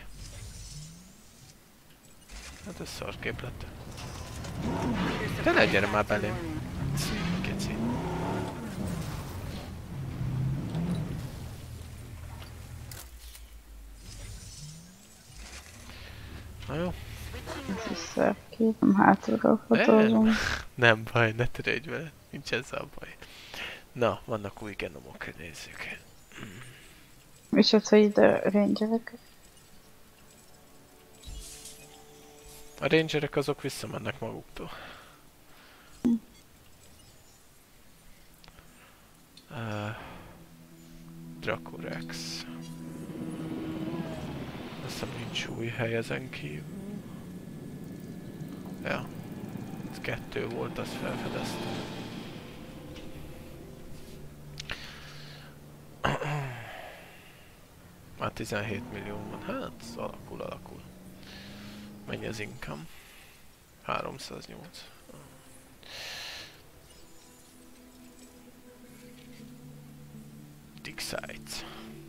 Hát ez szarkép lett. De ne gyere már belém. Keci. Na jó. Ez is szörkép, nem hátulról fotózom. Nem baj, ne törődj vele. Nincs ezzel a baj. Na, vannak új genomok, nézzük. És az, hogy ide a rangerek. A rangerek azok visszamennek maguktól. Dracorex. Azt hiszem nincs új hely ezen kívül. Ja. Ez 2 volt, azt felfedeztem. Már 17 millió van. Hát, ez alakul. Mennyi az income? 308. Dig sites.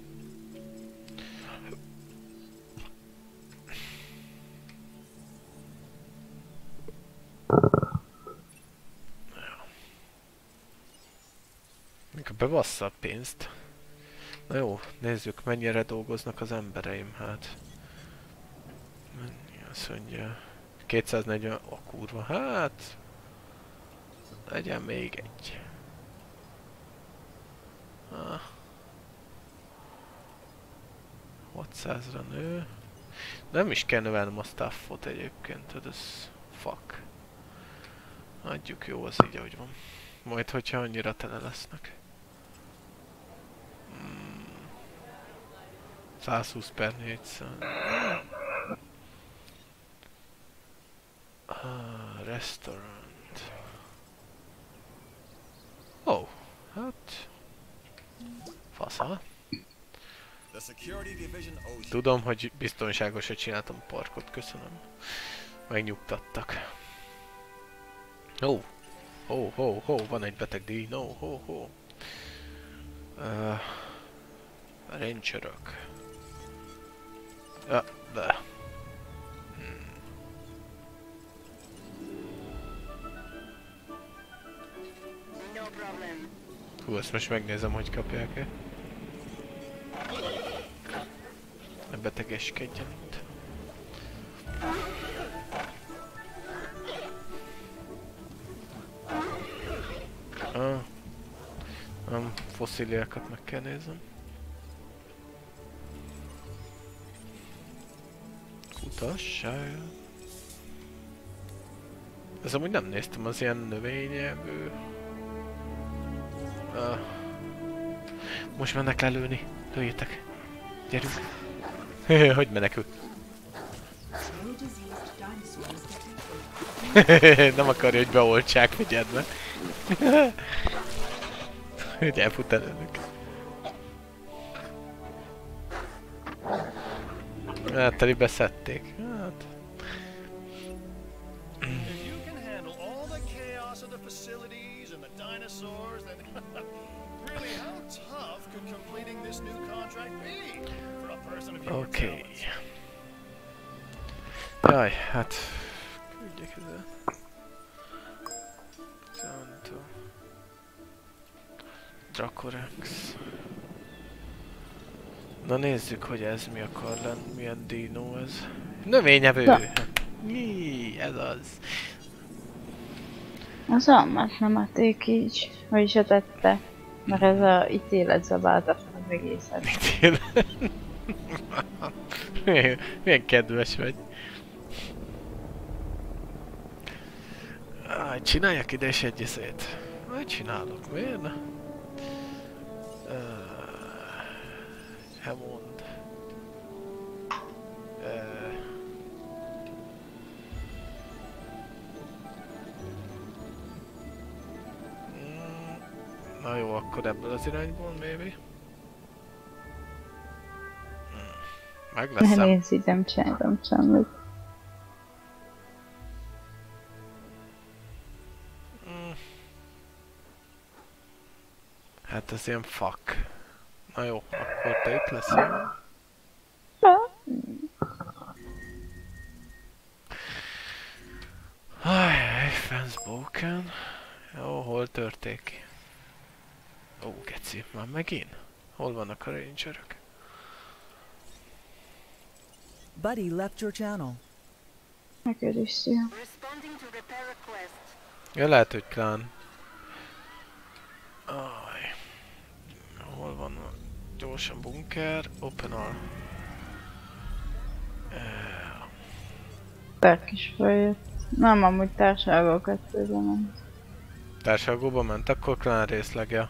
Mikor bebassza a pénzt. Na jó, nézzük mennyire dolgoznak az embereim, hát. Mennyi azt mondja. 240, a kurva, hát. Legyen még egy. 600-ra nő. Nem is kell növelnem a staffot egyébként, tehát ez fuck. Adjuk, jó, az így ahogy van. Majd hogyha annyira tele lesznek. 120 per 400. Restaurant. Oh, hát... fasza. Tudom, hogy biztonságosra csináltam a parkot, köszönöm. Megnyugtattak. Van egy beteg díj, Rangerök. De. Hú, ezt most megnézem, hogy kapják-e. betegeskedjen itt. Nem, fosszíliákat meg kell nézem. Kutasság. Ez amúgy nem néztem, az ilyen növényevő. Most mennek lelőni. Lőjétek. Gyerünk. Hogy menekül? Nem akarja, hogy beoltsák, figyeld meg. Hogy elfut előlük. Hát, teli beszedték. Hát. If you can handle all the chaos of the facilities and the dinosaurs, then really how tough could completing this new contract be for a person of your Oké. talents? Jaj, hát... Küldjek ezzel. Santo. Dracorex. Na nézzük, hogy ez mi akar lenni, milyen dino ez. Növényevő! Mi? Ez az. Az almát nem adték így, vagyis tette, mert ez a ítélet zabálta fel az egészet. Milyen kedves vagy. Csináljak ide is egy izét. Majd csinálok, miért ne? Hammond. Na jó, akkor ebből az irányból, maybe. Meg leszem. Nézd, nem csináltam semmit. Hát ez ilyen fuck. Na jó, akkor te itt leszel. Ajjaj, Fensboken. Jó, hol törték ki? Ó, geci, már megint? Hol vannak a rangerök? Buddy left your channel. Neked is szia. Responding to repair request. Ja, lehet, hogy klán. Aj. Hol van a gyorsan bunker? Open all. Terk is följött. Nem, amúgy társalgó 2-ben ment. Társalgóba ment, akkor klán részlegje.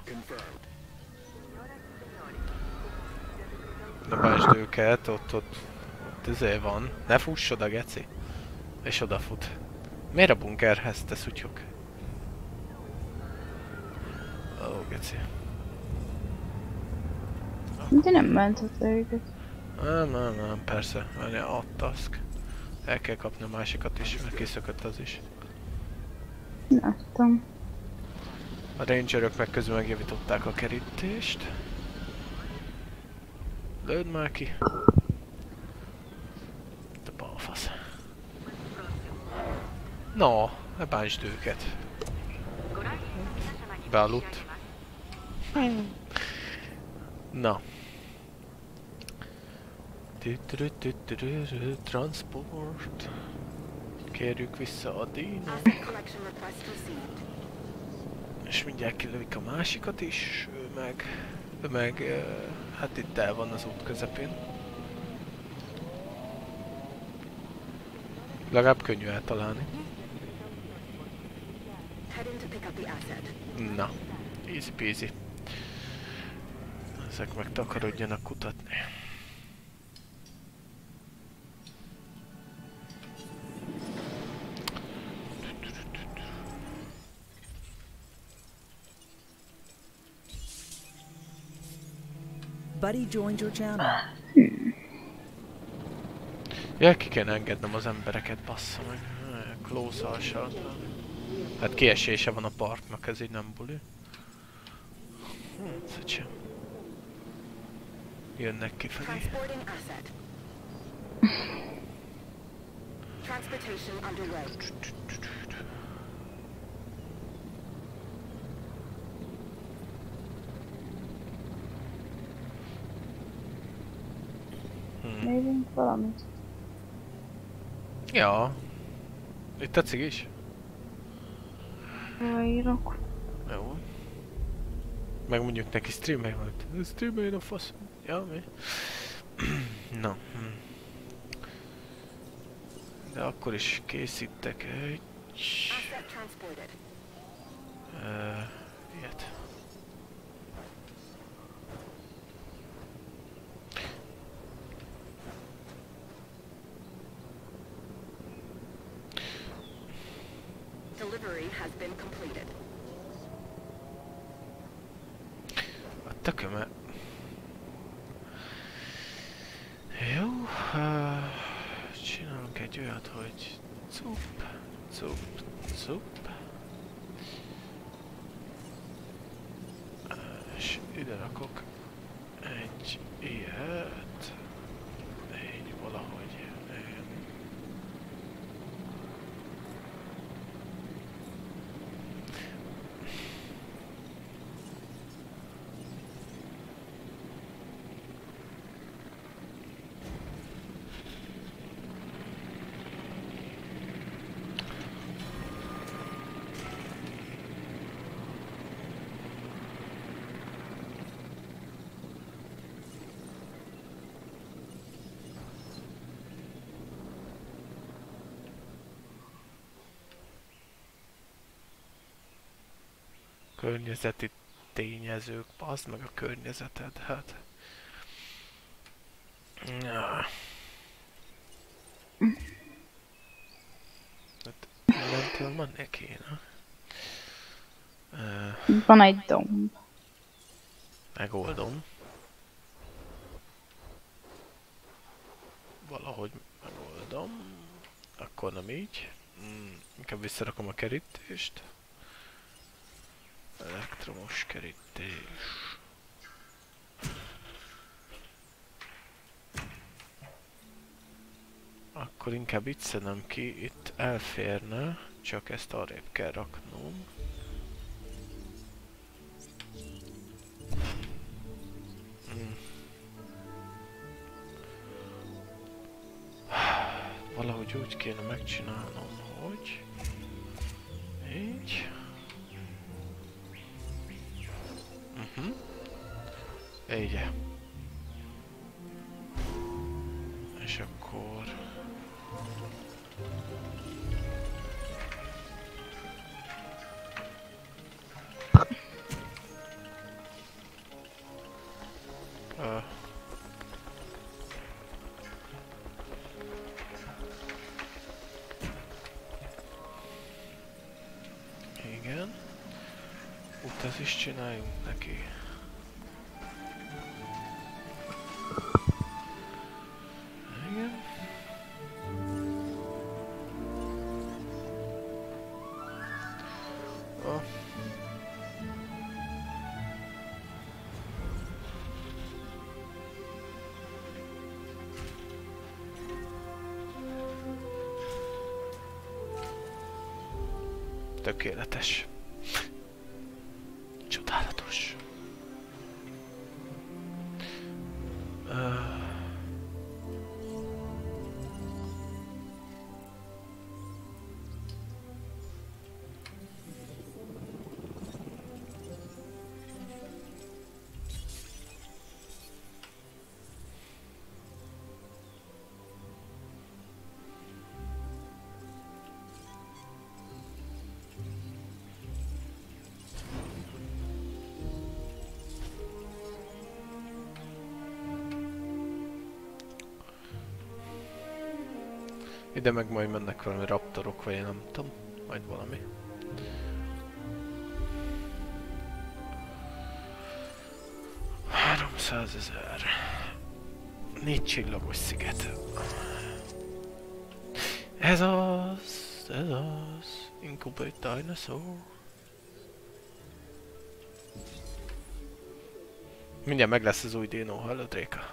Ne bánsd őket, ott izé van. Ne fuss oda, geci. És odafut. Miért a bunkerhez te szutyok? Ó, geci. De nem mentett őket. Nem, persze. Várjál, a task. El kell kapni a másikat is, mert kiszökött az is. Láttam. A rangerök meg közül megjavították a kerítést. Lőd már ki. Te balfasz. No, ne bántsd őket. Bealudt. Na. Transport. Kérjük vissza a dinót. És mindjárt kilövik a másikat is. Ő meg hát itt el van az út közepén. Legalább könnyű eltalálni. Na, easy peasy. Ezek meg takarodjanak kutatni. Buddy joined your channel. Ja, ki kell engednem az embereket, bassza meg. Close alsal. Hát kiesése van a parknak, ez így nem buli. Szöcsém. Jönnek kifelé. Maybe. valamit. Ja. Itt tetszik is? Írok. Jó. Meg mondjuk neki streamelj majd. Streamelj a fasz. Ja, mi? Na. De akkor is készítek egy... ilyet. Delivery has been completed. A tököme... Jó, csinálunk egy olyat, hogy cup, cup, cup. És ide rakok egy ilyet. Így valahogy. Környezeti tényezők, baszd meg a környezeted, hát. Ja. Hát innentől menni kéne. Van egy domb. Megoldom. Valahogy megoldom. Akkor nem így. Inkább visszarakom a kerítést. Elektromos kerítés. Akkor inkább itt szedem ki, itt elférne, csak ezt arrébb kell raknom. Valahogy úgy kéne megcsinálnom, hogy így. Így. És akkor... Igen. Utat is csináljunk neki. Igen. Oh. Tökéletes. Csodálatos. Ide meg majd mennek valami raptorok, vagy én nem tudom, majd valami. $300 000. 4 csillagos sziget. Ez az. Incubate dinosaur. Mindjárt meg lesz az új dino, hallod, Réka?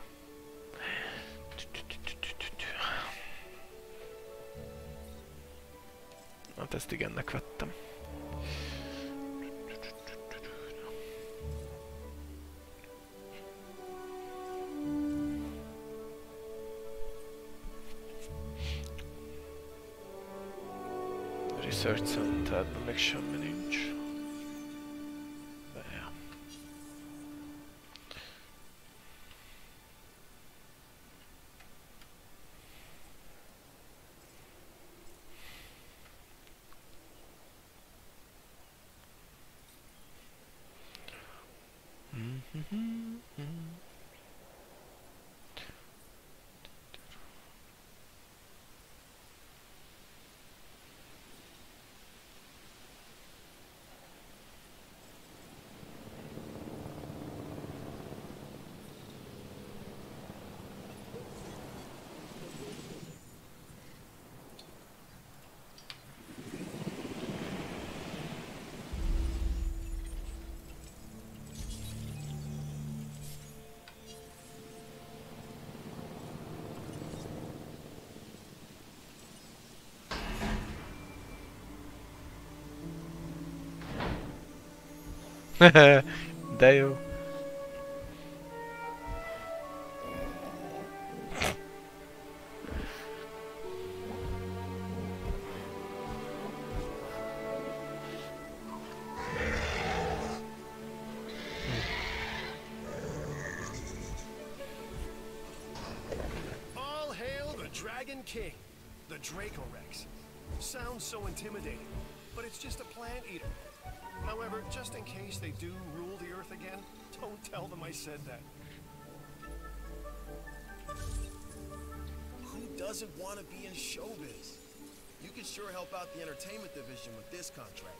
Hát ezt igennek vettem. Research Centerben még semmi nincs. De ja. De jó. All hail the Dragon King, the Dracorex. Sounds so intimidating, but it's just a plant eater. However, just in case they do rule the Earth again, don't tell them I said that. Who doesn't want to be in showbiz? You can sure help out the entertainment division with this contract.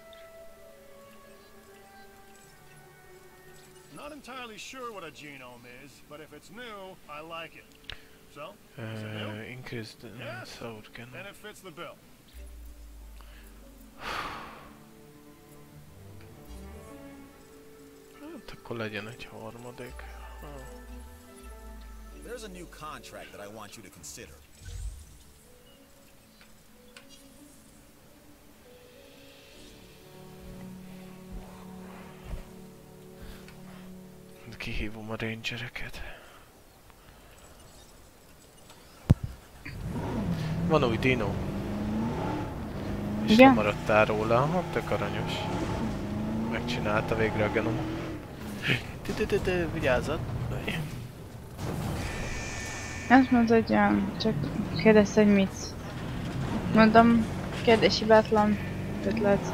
Not entirely sure what a genome is, but if it's new, I like it. So, is it new? Increase the sound can. Then it fits the bill. Hát akkor legyen egy harmadik. There's a new contract that I want you to consider. Kihívom a rangereket. Van új dino. És nem maradtál róla, hát tök aranyos. Megcsinálta végre a genomot. Vigyázzat! Azt mondta, hogy csak kérdezte, hogy mit. Mondom, kérdéshibátlan ötlet.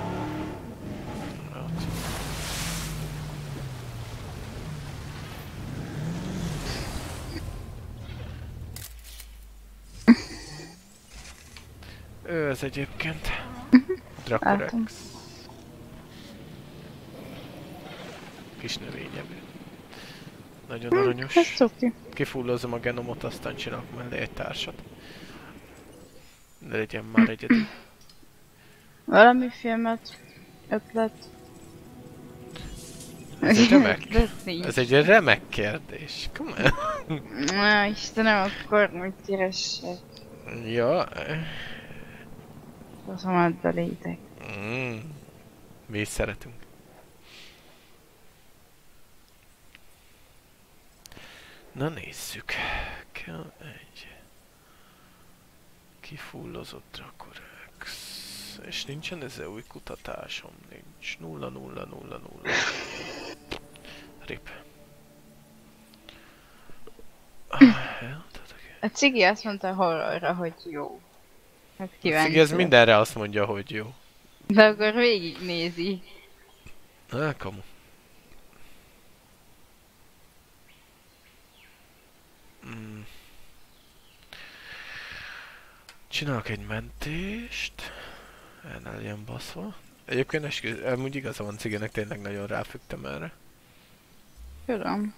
Ő az egyébként. Dracorex. Kis növényebb. Nagyon aranyos. Ez cuki. Kifullozom a genomot, aztán csinálok mellé egy társat. De legyen már egyedül. Valami filmet, ötlet. Ez egy remek kérdés. Komolyan. Na, Istenem, akkor majd keresek. Ja. Hozomat belétek. Mi is szeretünk. Na nézzük. Kell egy kifullozott Dracorex. És nincsen ez új kutatásom. Nincs. 0-0-0-0. Rip. A Cigi azt mondta horrorra, hogy jó. Hát kíváncsi. Cigi ez mindenre azt mondja, hogy jó. De akkor végignézi. Kamu. Csinálok egy mentést. El legyen baszva. Egyébként amúgy igaza van Ciginek, tényleg nagyon ráfügtem erre. Tudom.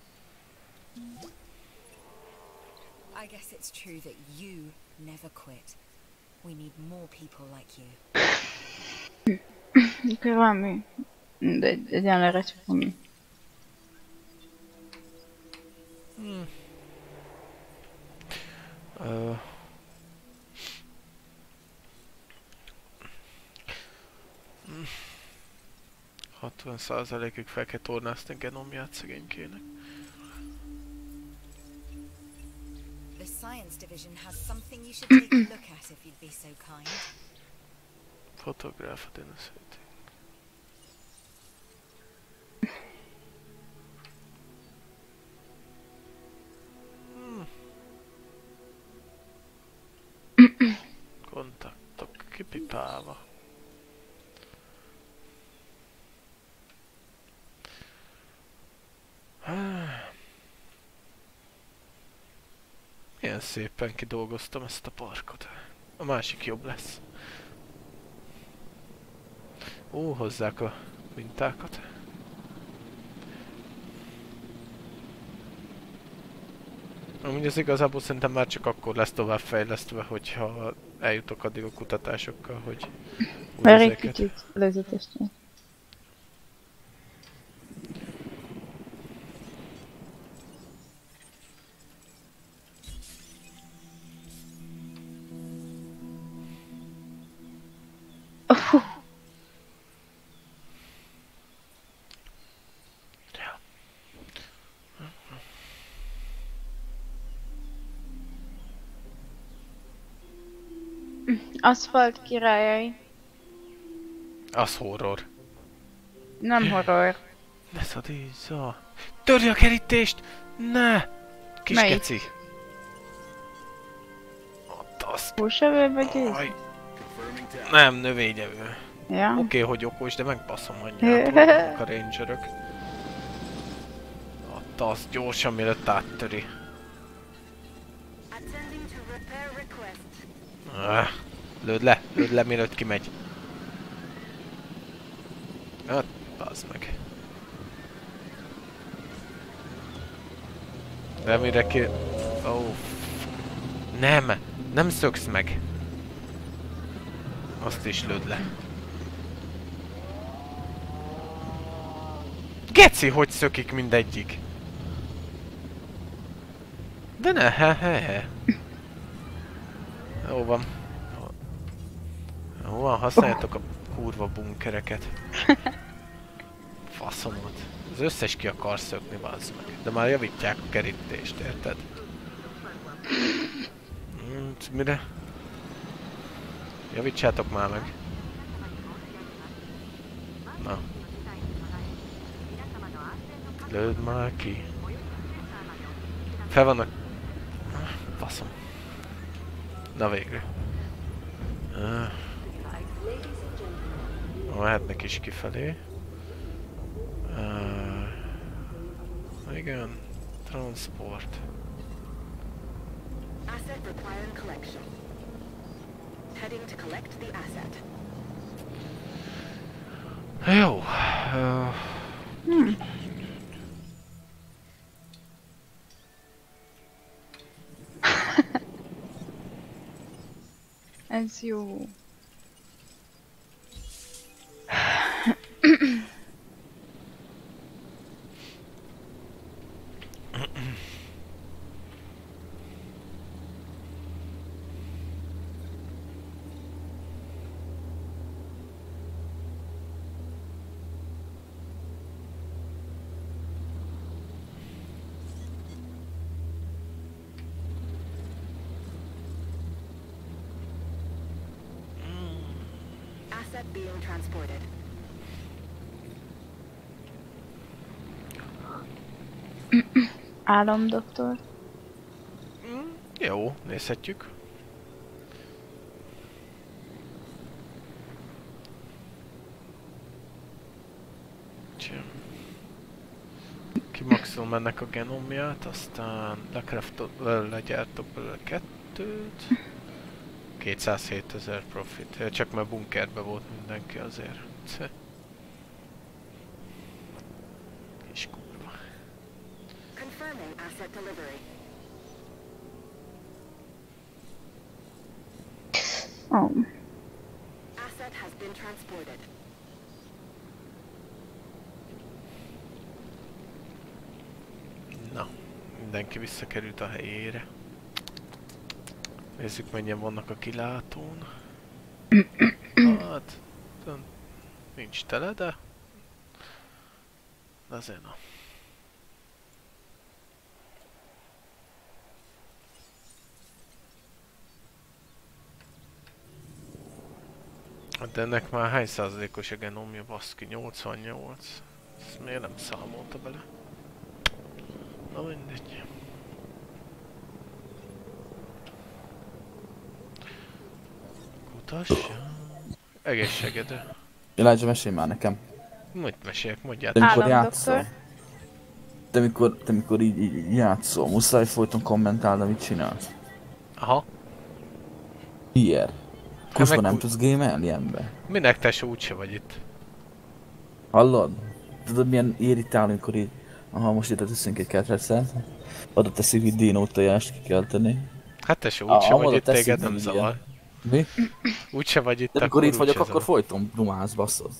I guess it's true that you never quit. We need more people like you. Akkor valami. De egyenlőre csak ami. Hmm. 60%-ig fel kell tornászni genomját szegénykének. The science division has something you should take a look at if you'd be so kind. Photograph a dinosaur. Kontaktok kipipálva. Milyen szépen kidolgoztam ezt a parkot. A másik jobb lesz. Ó, hozzák a mintákat. Amúgy ez igazából szerintem már csak akkor lesz továbbfejlesztve, hogyha eljutok addig a kutatásokkal, hogy már egy kicsit előzetesnél. Aszfalt királyai. Az horror. Nem horror. Ne szadízza. Törj a kerítést! Ne! Kis melyik? keci. Ott azt. Húsevő vagy ez? Nem, növényevő. Ja. Oké, hogy okos, de megbaszom anyját a rangerök. Ott azt gyorsan, mielőtt áttöri. Lőd le, mielőtt kimegy. Hát, bazd meg. Remélre ki... Oh, nem szöksz meg. Azt is lőd le. Geci, hogy szökik mindegyik? De ne, he. Jó van. Jó van, használjátok a kurva bunkereket. Faszomat. Az összes ki akar szökni, bazd meg. De már javítják a kerítést, érted? Mire? Javítsátok már meg. Na. Lőd már ki. Fel vannak... Faszom. Na végre. Mehetnek is kifelé. Igen. Transport. Asset requiring collection. Heading to collect the asset. Jó. Ez jó. Asset being transported. Álomdoktor. Jó, nézhetjük. Kimaxolom ennek a genomját, aztán legyártok belőle 2-t. 207 000 profit. Csak már bunkerbe volt mindenki azért. Kis kurva. Confirming asset delivery. Oh. Asset has been transported. Na, mindenki visszakerült a helyére. Nézzük, mennyien vannak a kilátón. Hát, nincs tele, de azért na. De ennek már hány százalékos a genomja, baszki? 88. Ezt miért nem számolta bele? Na mindegy. Kutasja. Egészségedő. Elijah, mesélj már nekem. Mit meséljek, mondját. Te mikor játszol? Te mikor így játszol, muszáj folyton kommentálni, mit csinálsz? Aha. Miért? Kuszba nem tudsz gamelni, ember? Minek tesó, úgyse vagy itt. Hallod? Tudod milyen irritál, amikor így... Aha, most itt teszünk egy ketrecet. Oda teszik, hogy dinó tojást ki kell tenni. Hát tesó, úgyse vagy itt, téged nem zavar. Mi? Úgyse vagy itt, de amikor itt vagyok, akkor folyton dumálsz, basszod.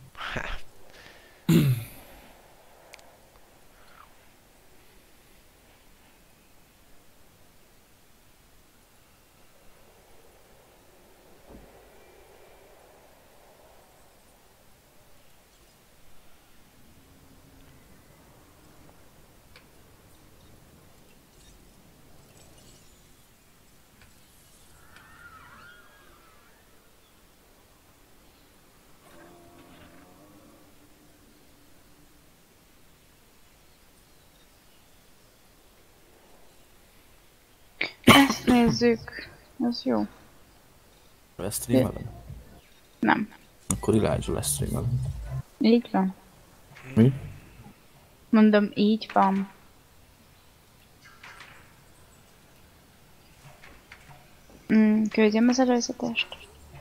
Ezt nézzük. Ez jó. Lesztreameled? Nem. Akkor Elijah lesztreameled. Így van. Mi? Mondom, így van. Küldjem az előzetest.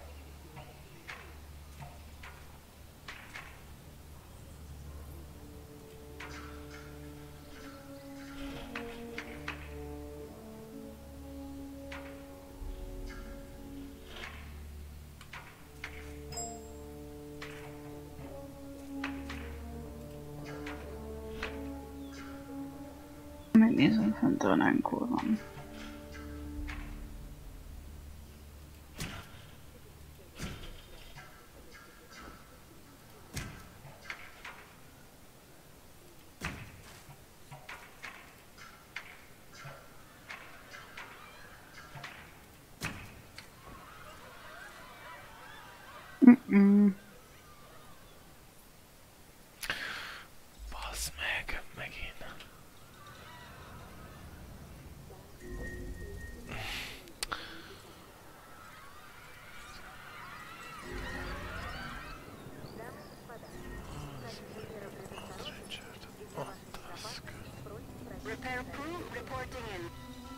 Megnézem, fent a Rancor van. Basz meg, megint. Repair crew reporting in.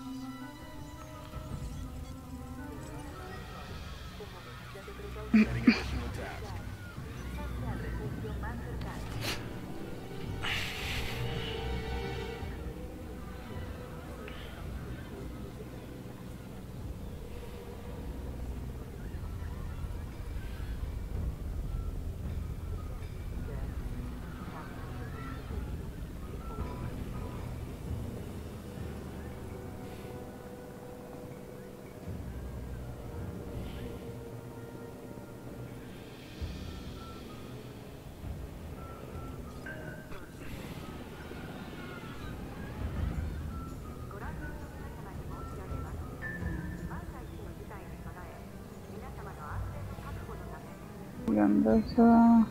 Gondolva...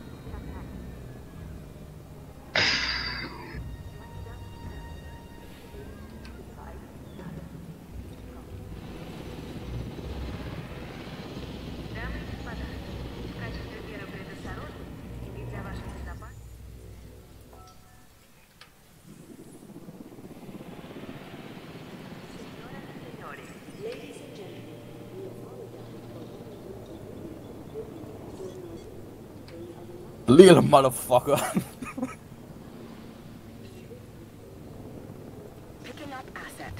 Little motherfucker. Picking up asset.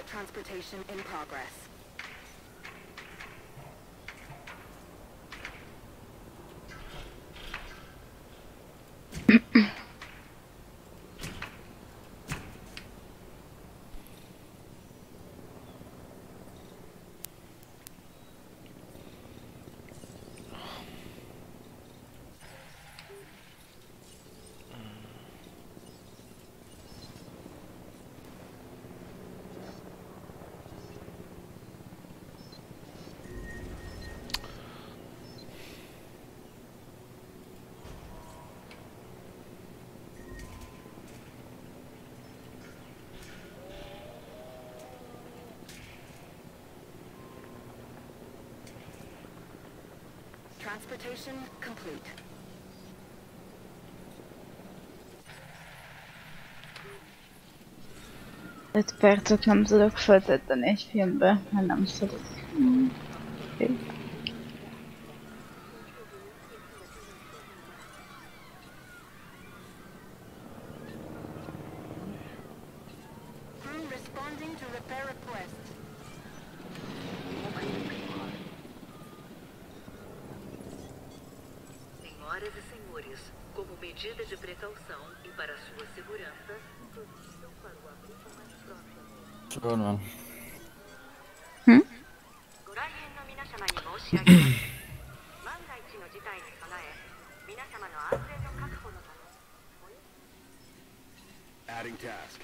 Transportation in progress. Transportation complete. Öt percet nem tudok föltölteni egy filmbe, mert nem szokok. Okay. Crew responding to repair request. Senhoras e senhores, como medida de precaução e para sua segurança, prossigam para o abrigo mais próximo. そうなん。 ご来園の皆様に申し上げます。万が一の事態に備え、皆様の安全の確保のため。 Adding task.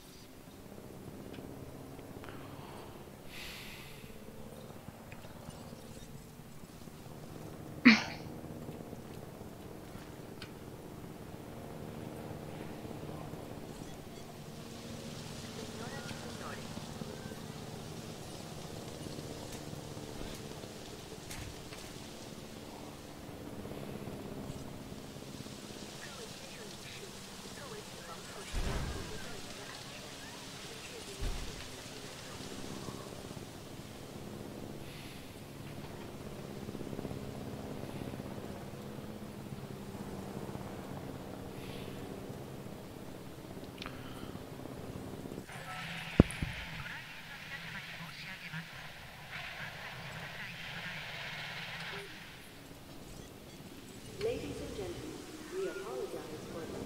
Ladies and gentlemen, we apologize for the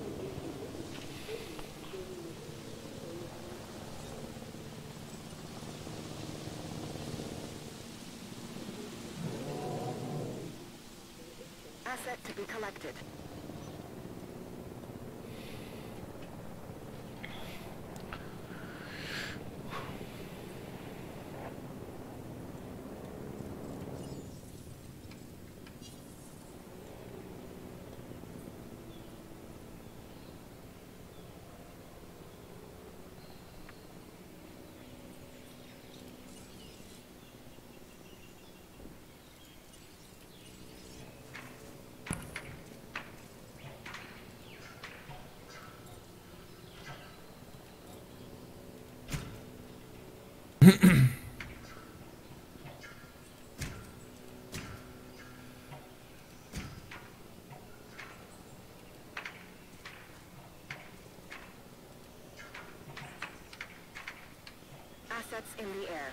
asset to be collected. Assets in the air.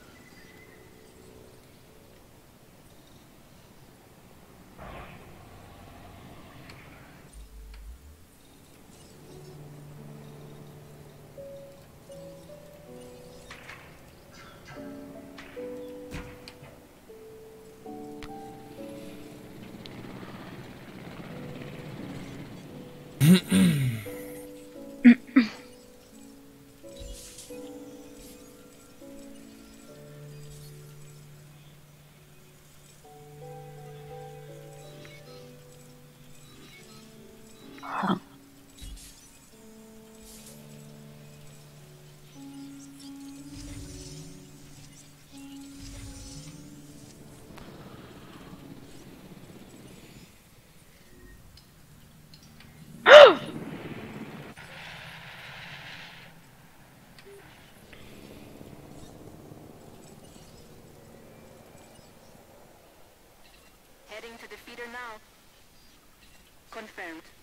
Heading to the feeder now. Confirmed.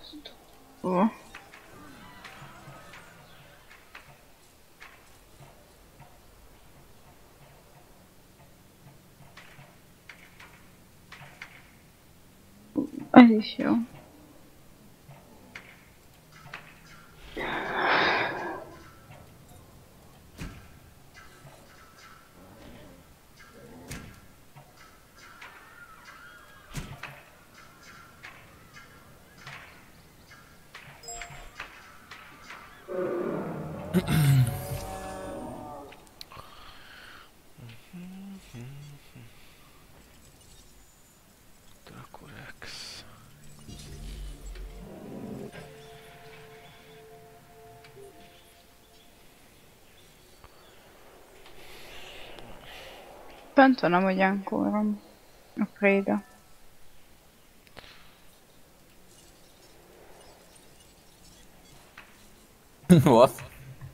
Ó. Ez is jó. Dracorex. Bent van amúgy Ankorom. A Préda. What?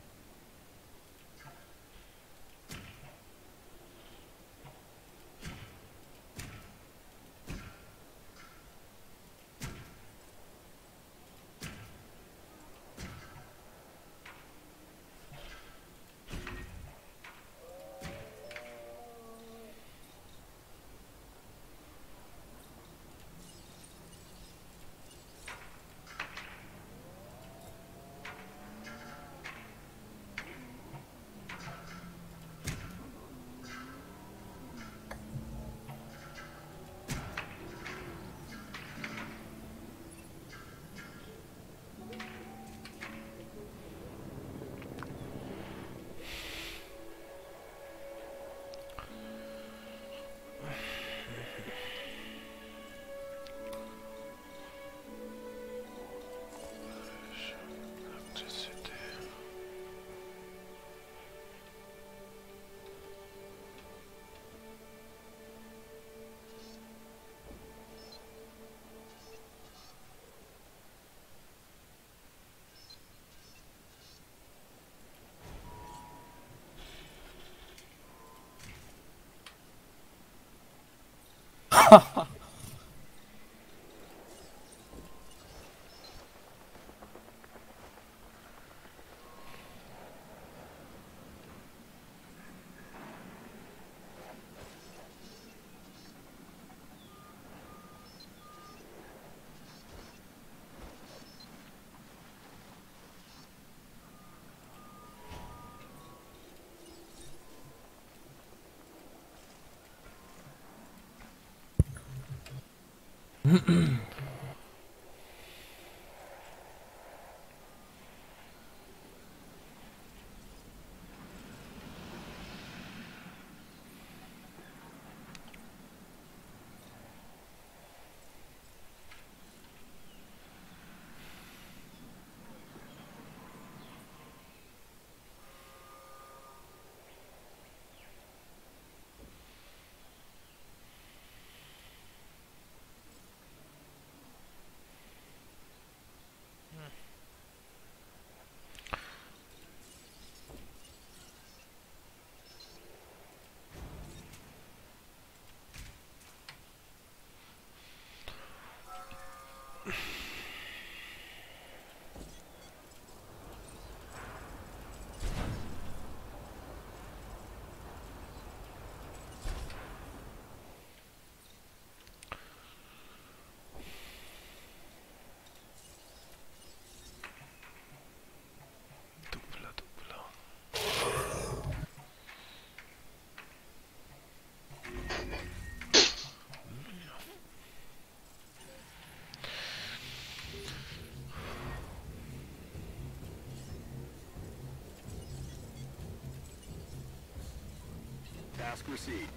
Task received.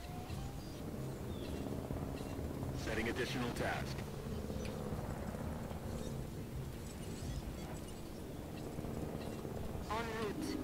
Setting additional task. En route.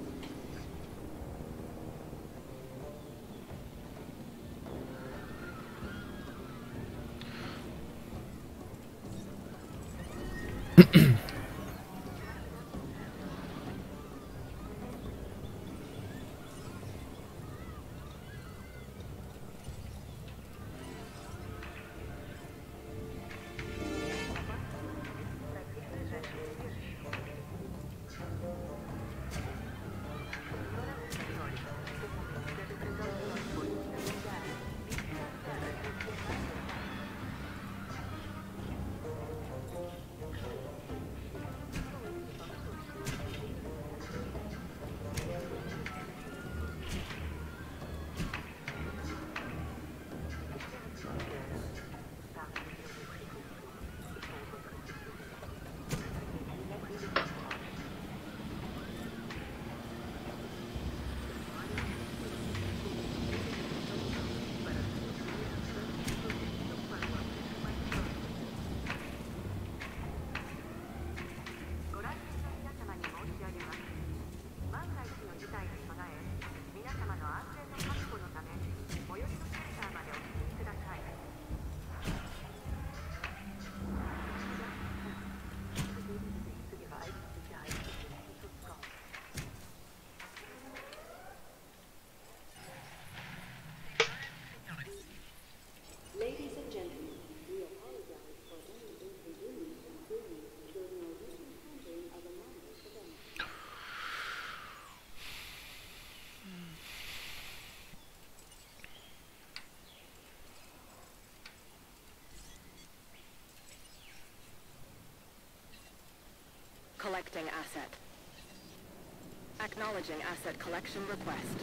Acknowledging asset collection request.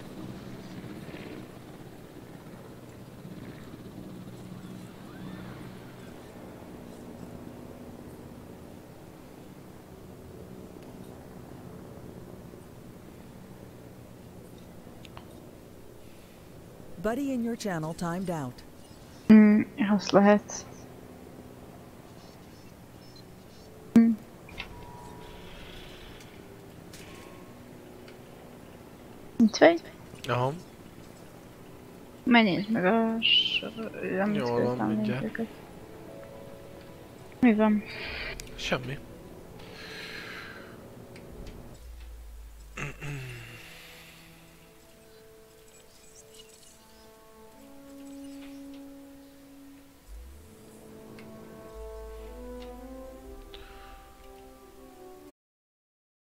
Buddy in your channel timed out. Az lehet. Itt vagy? Aha. Menjél meg a Jól van, mindjárt. Mi van? Semmi.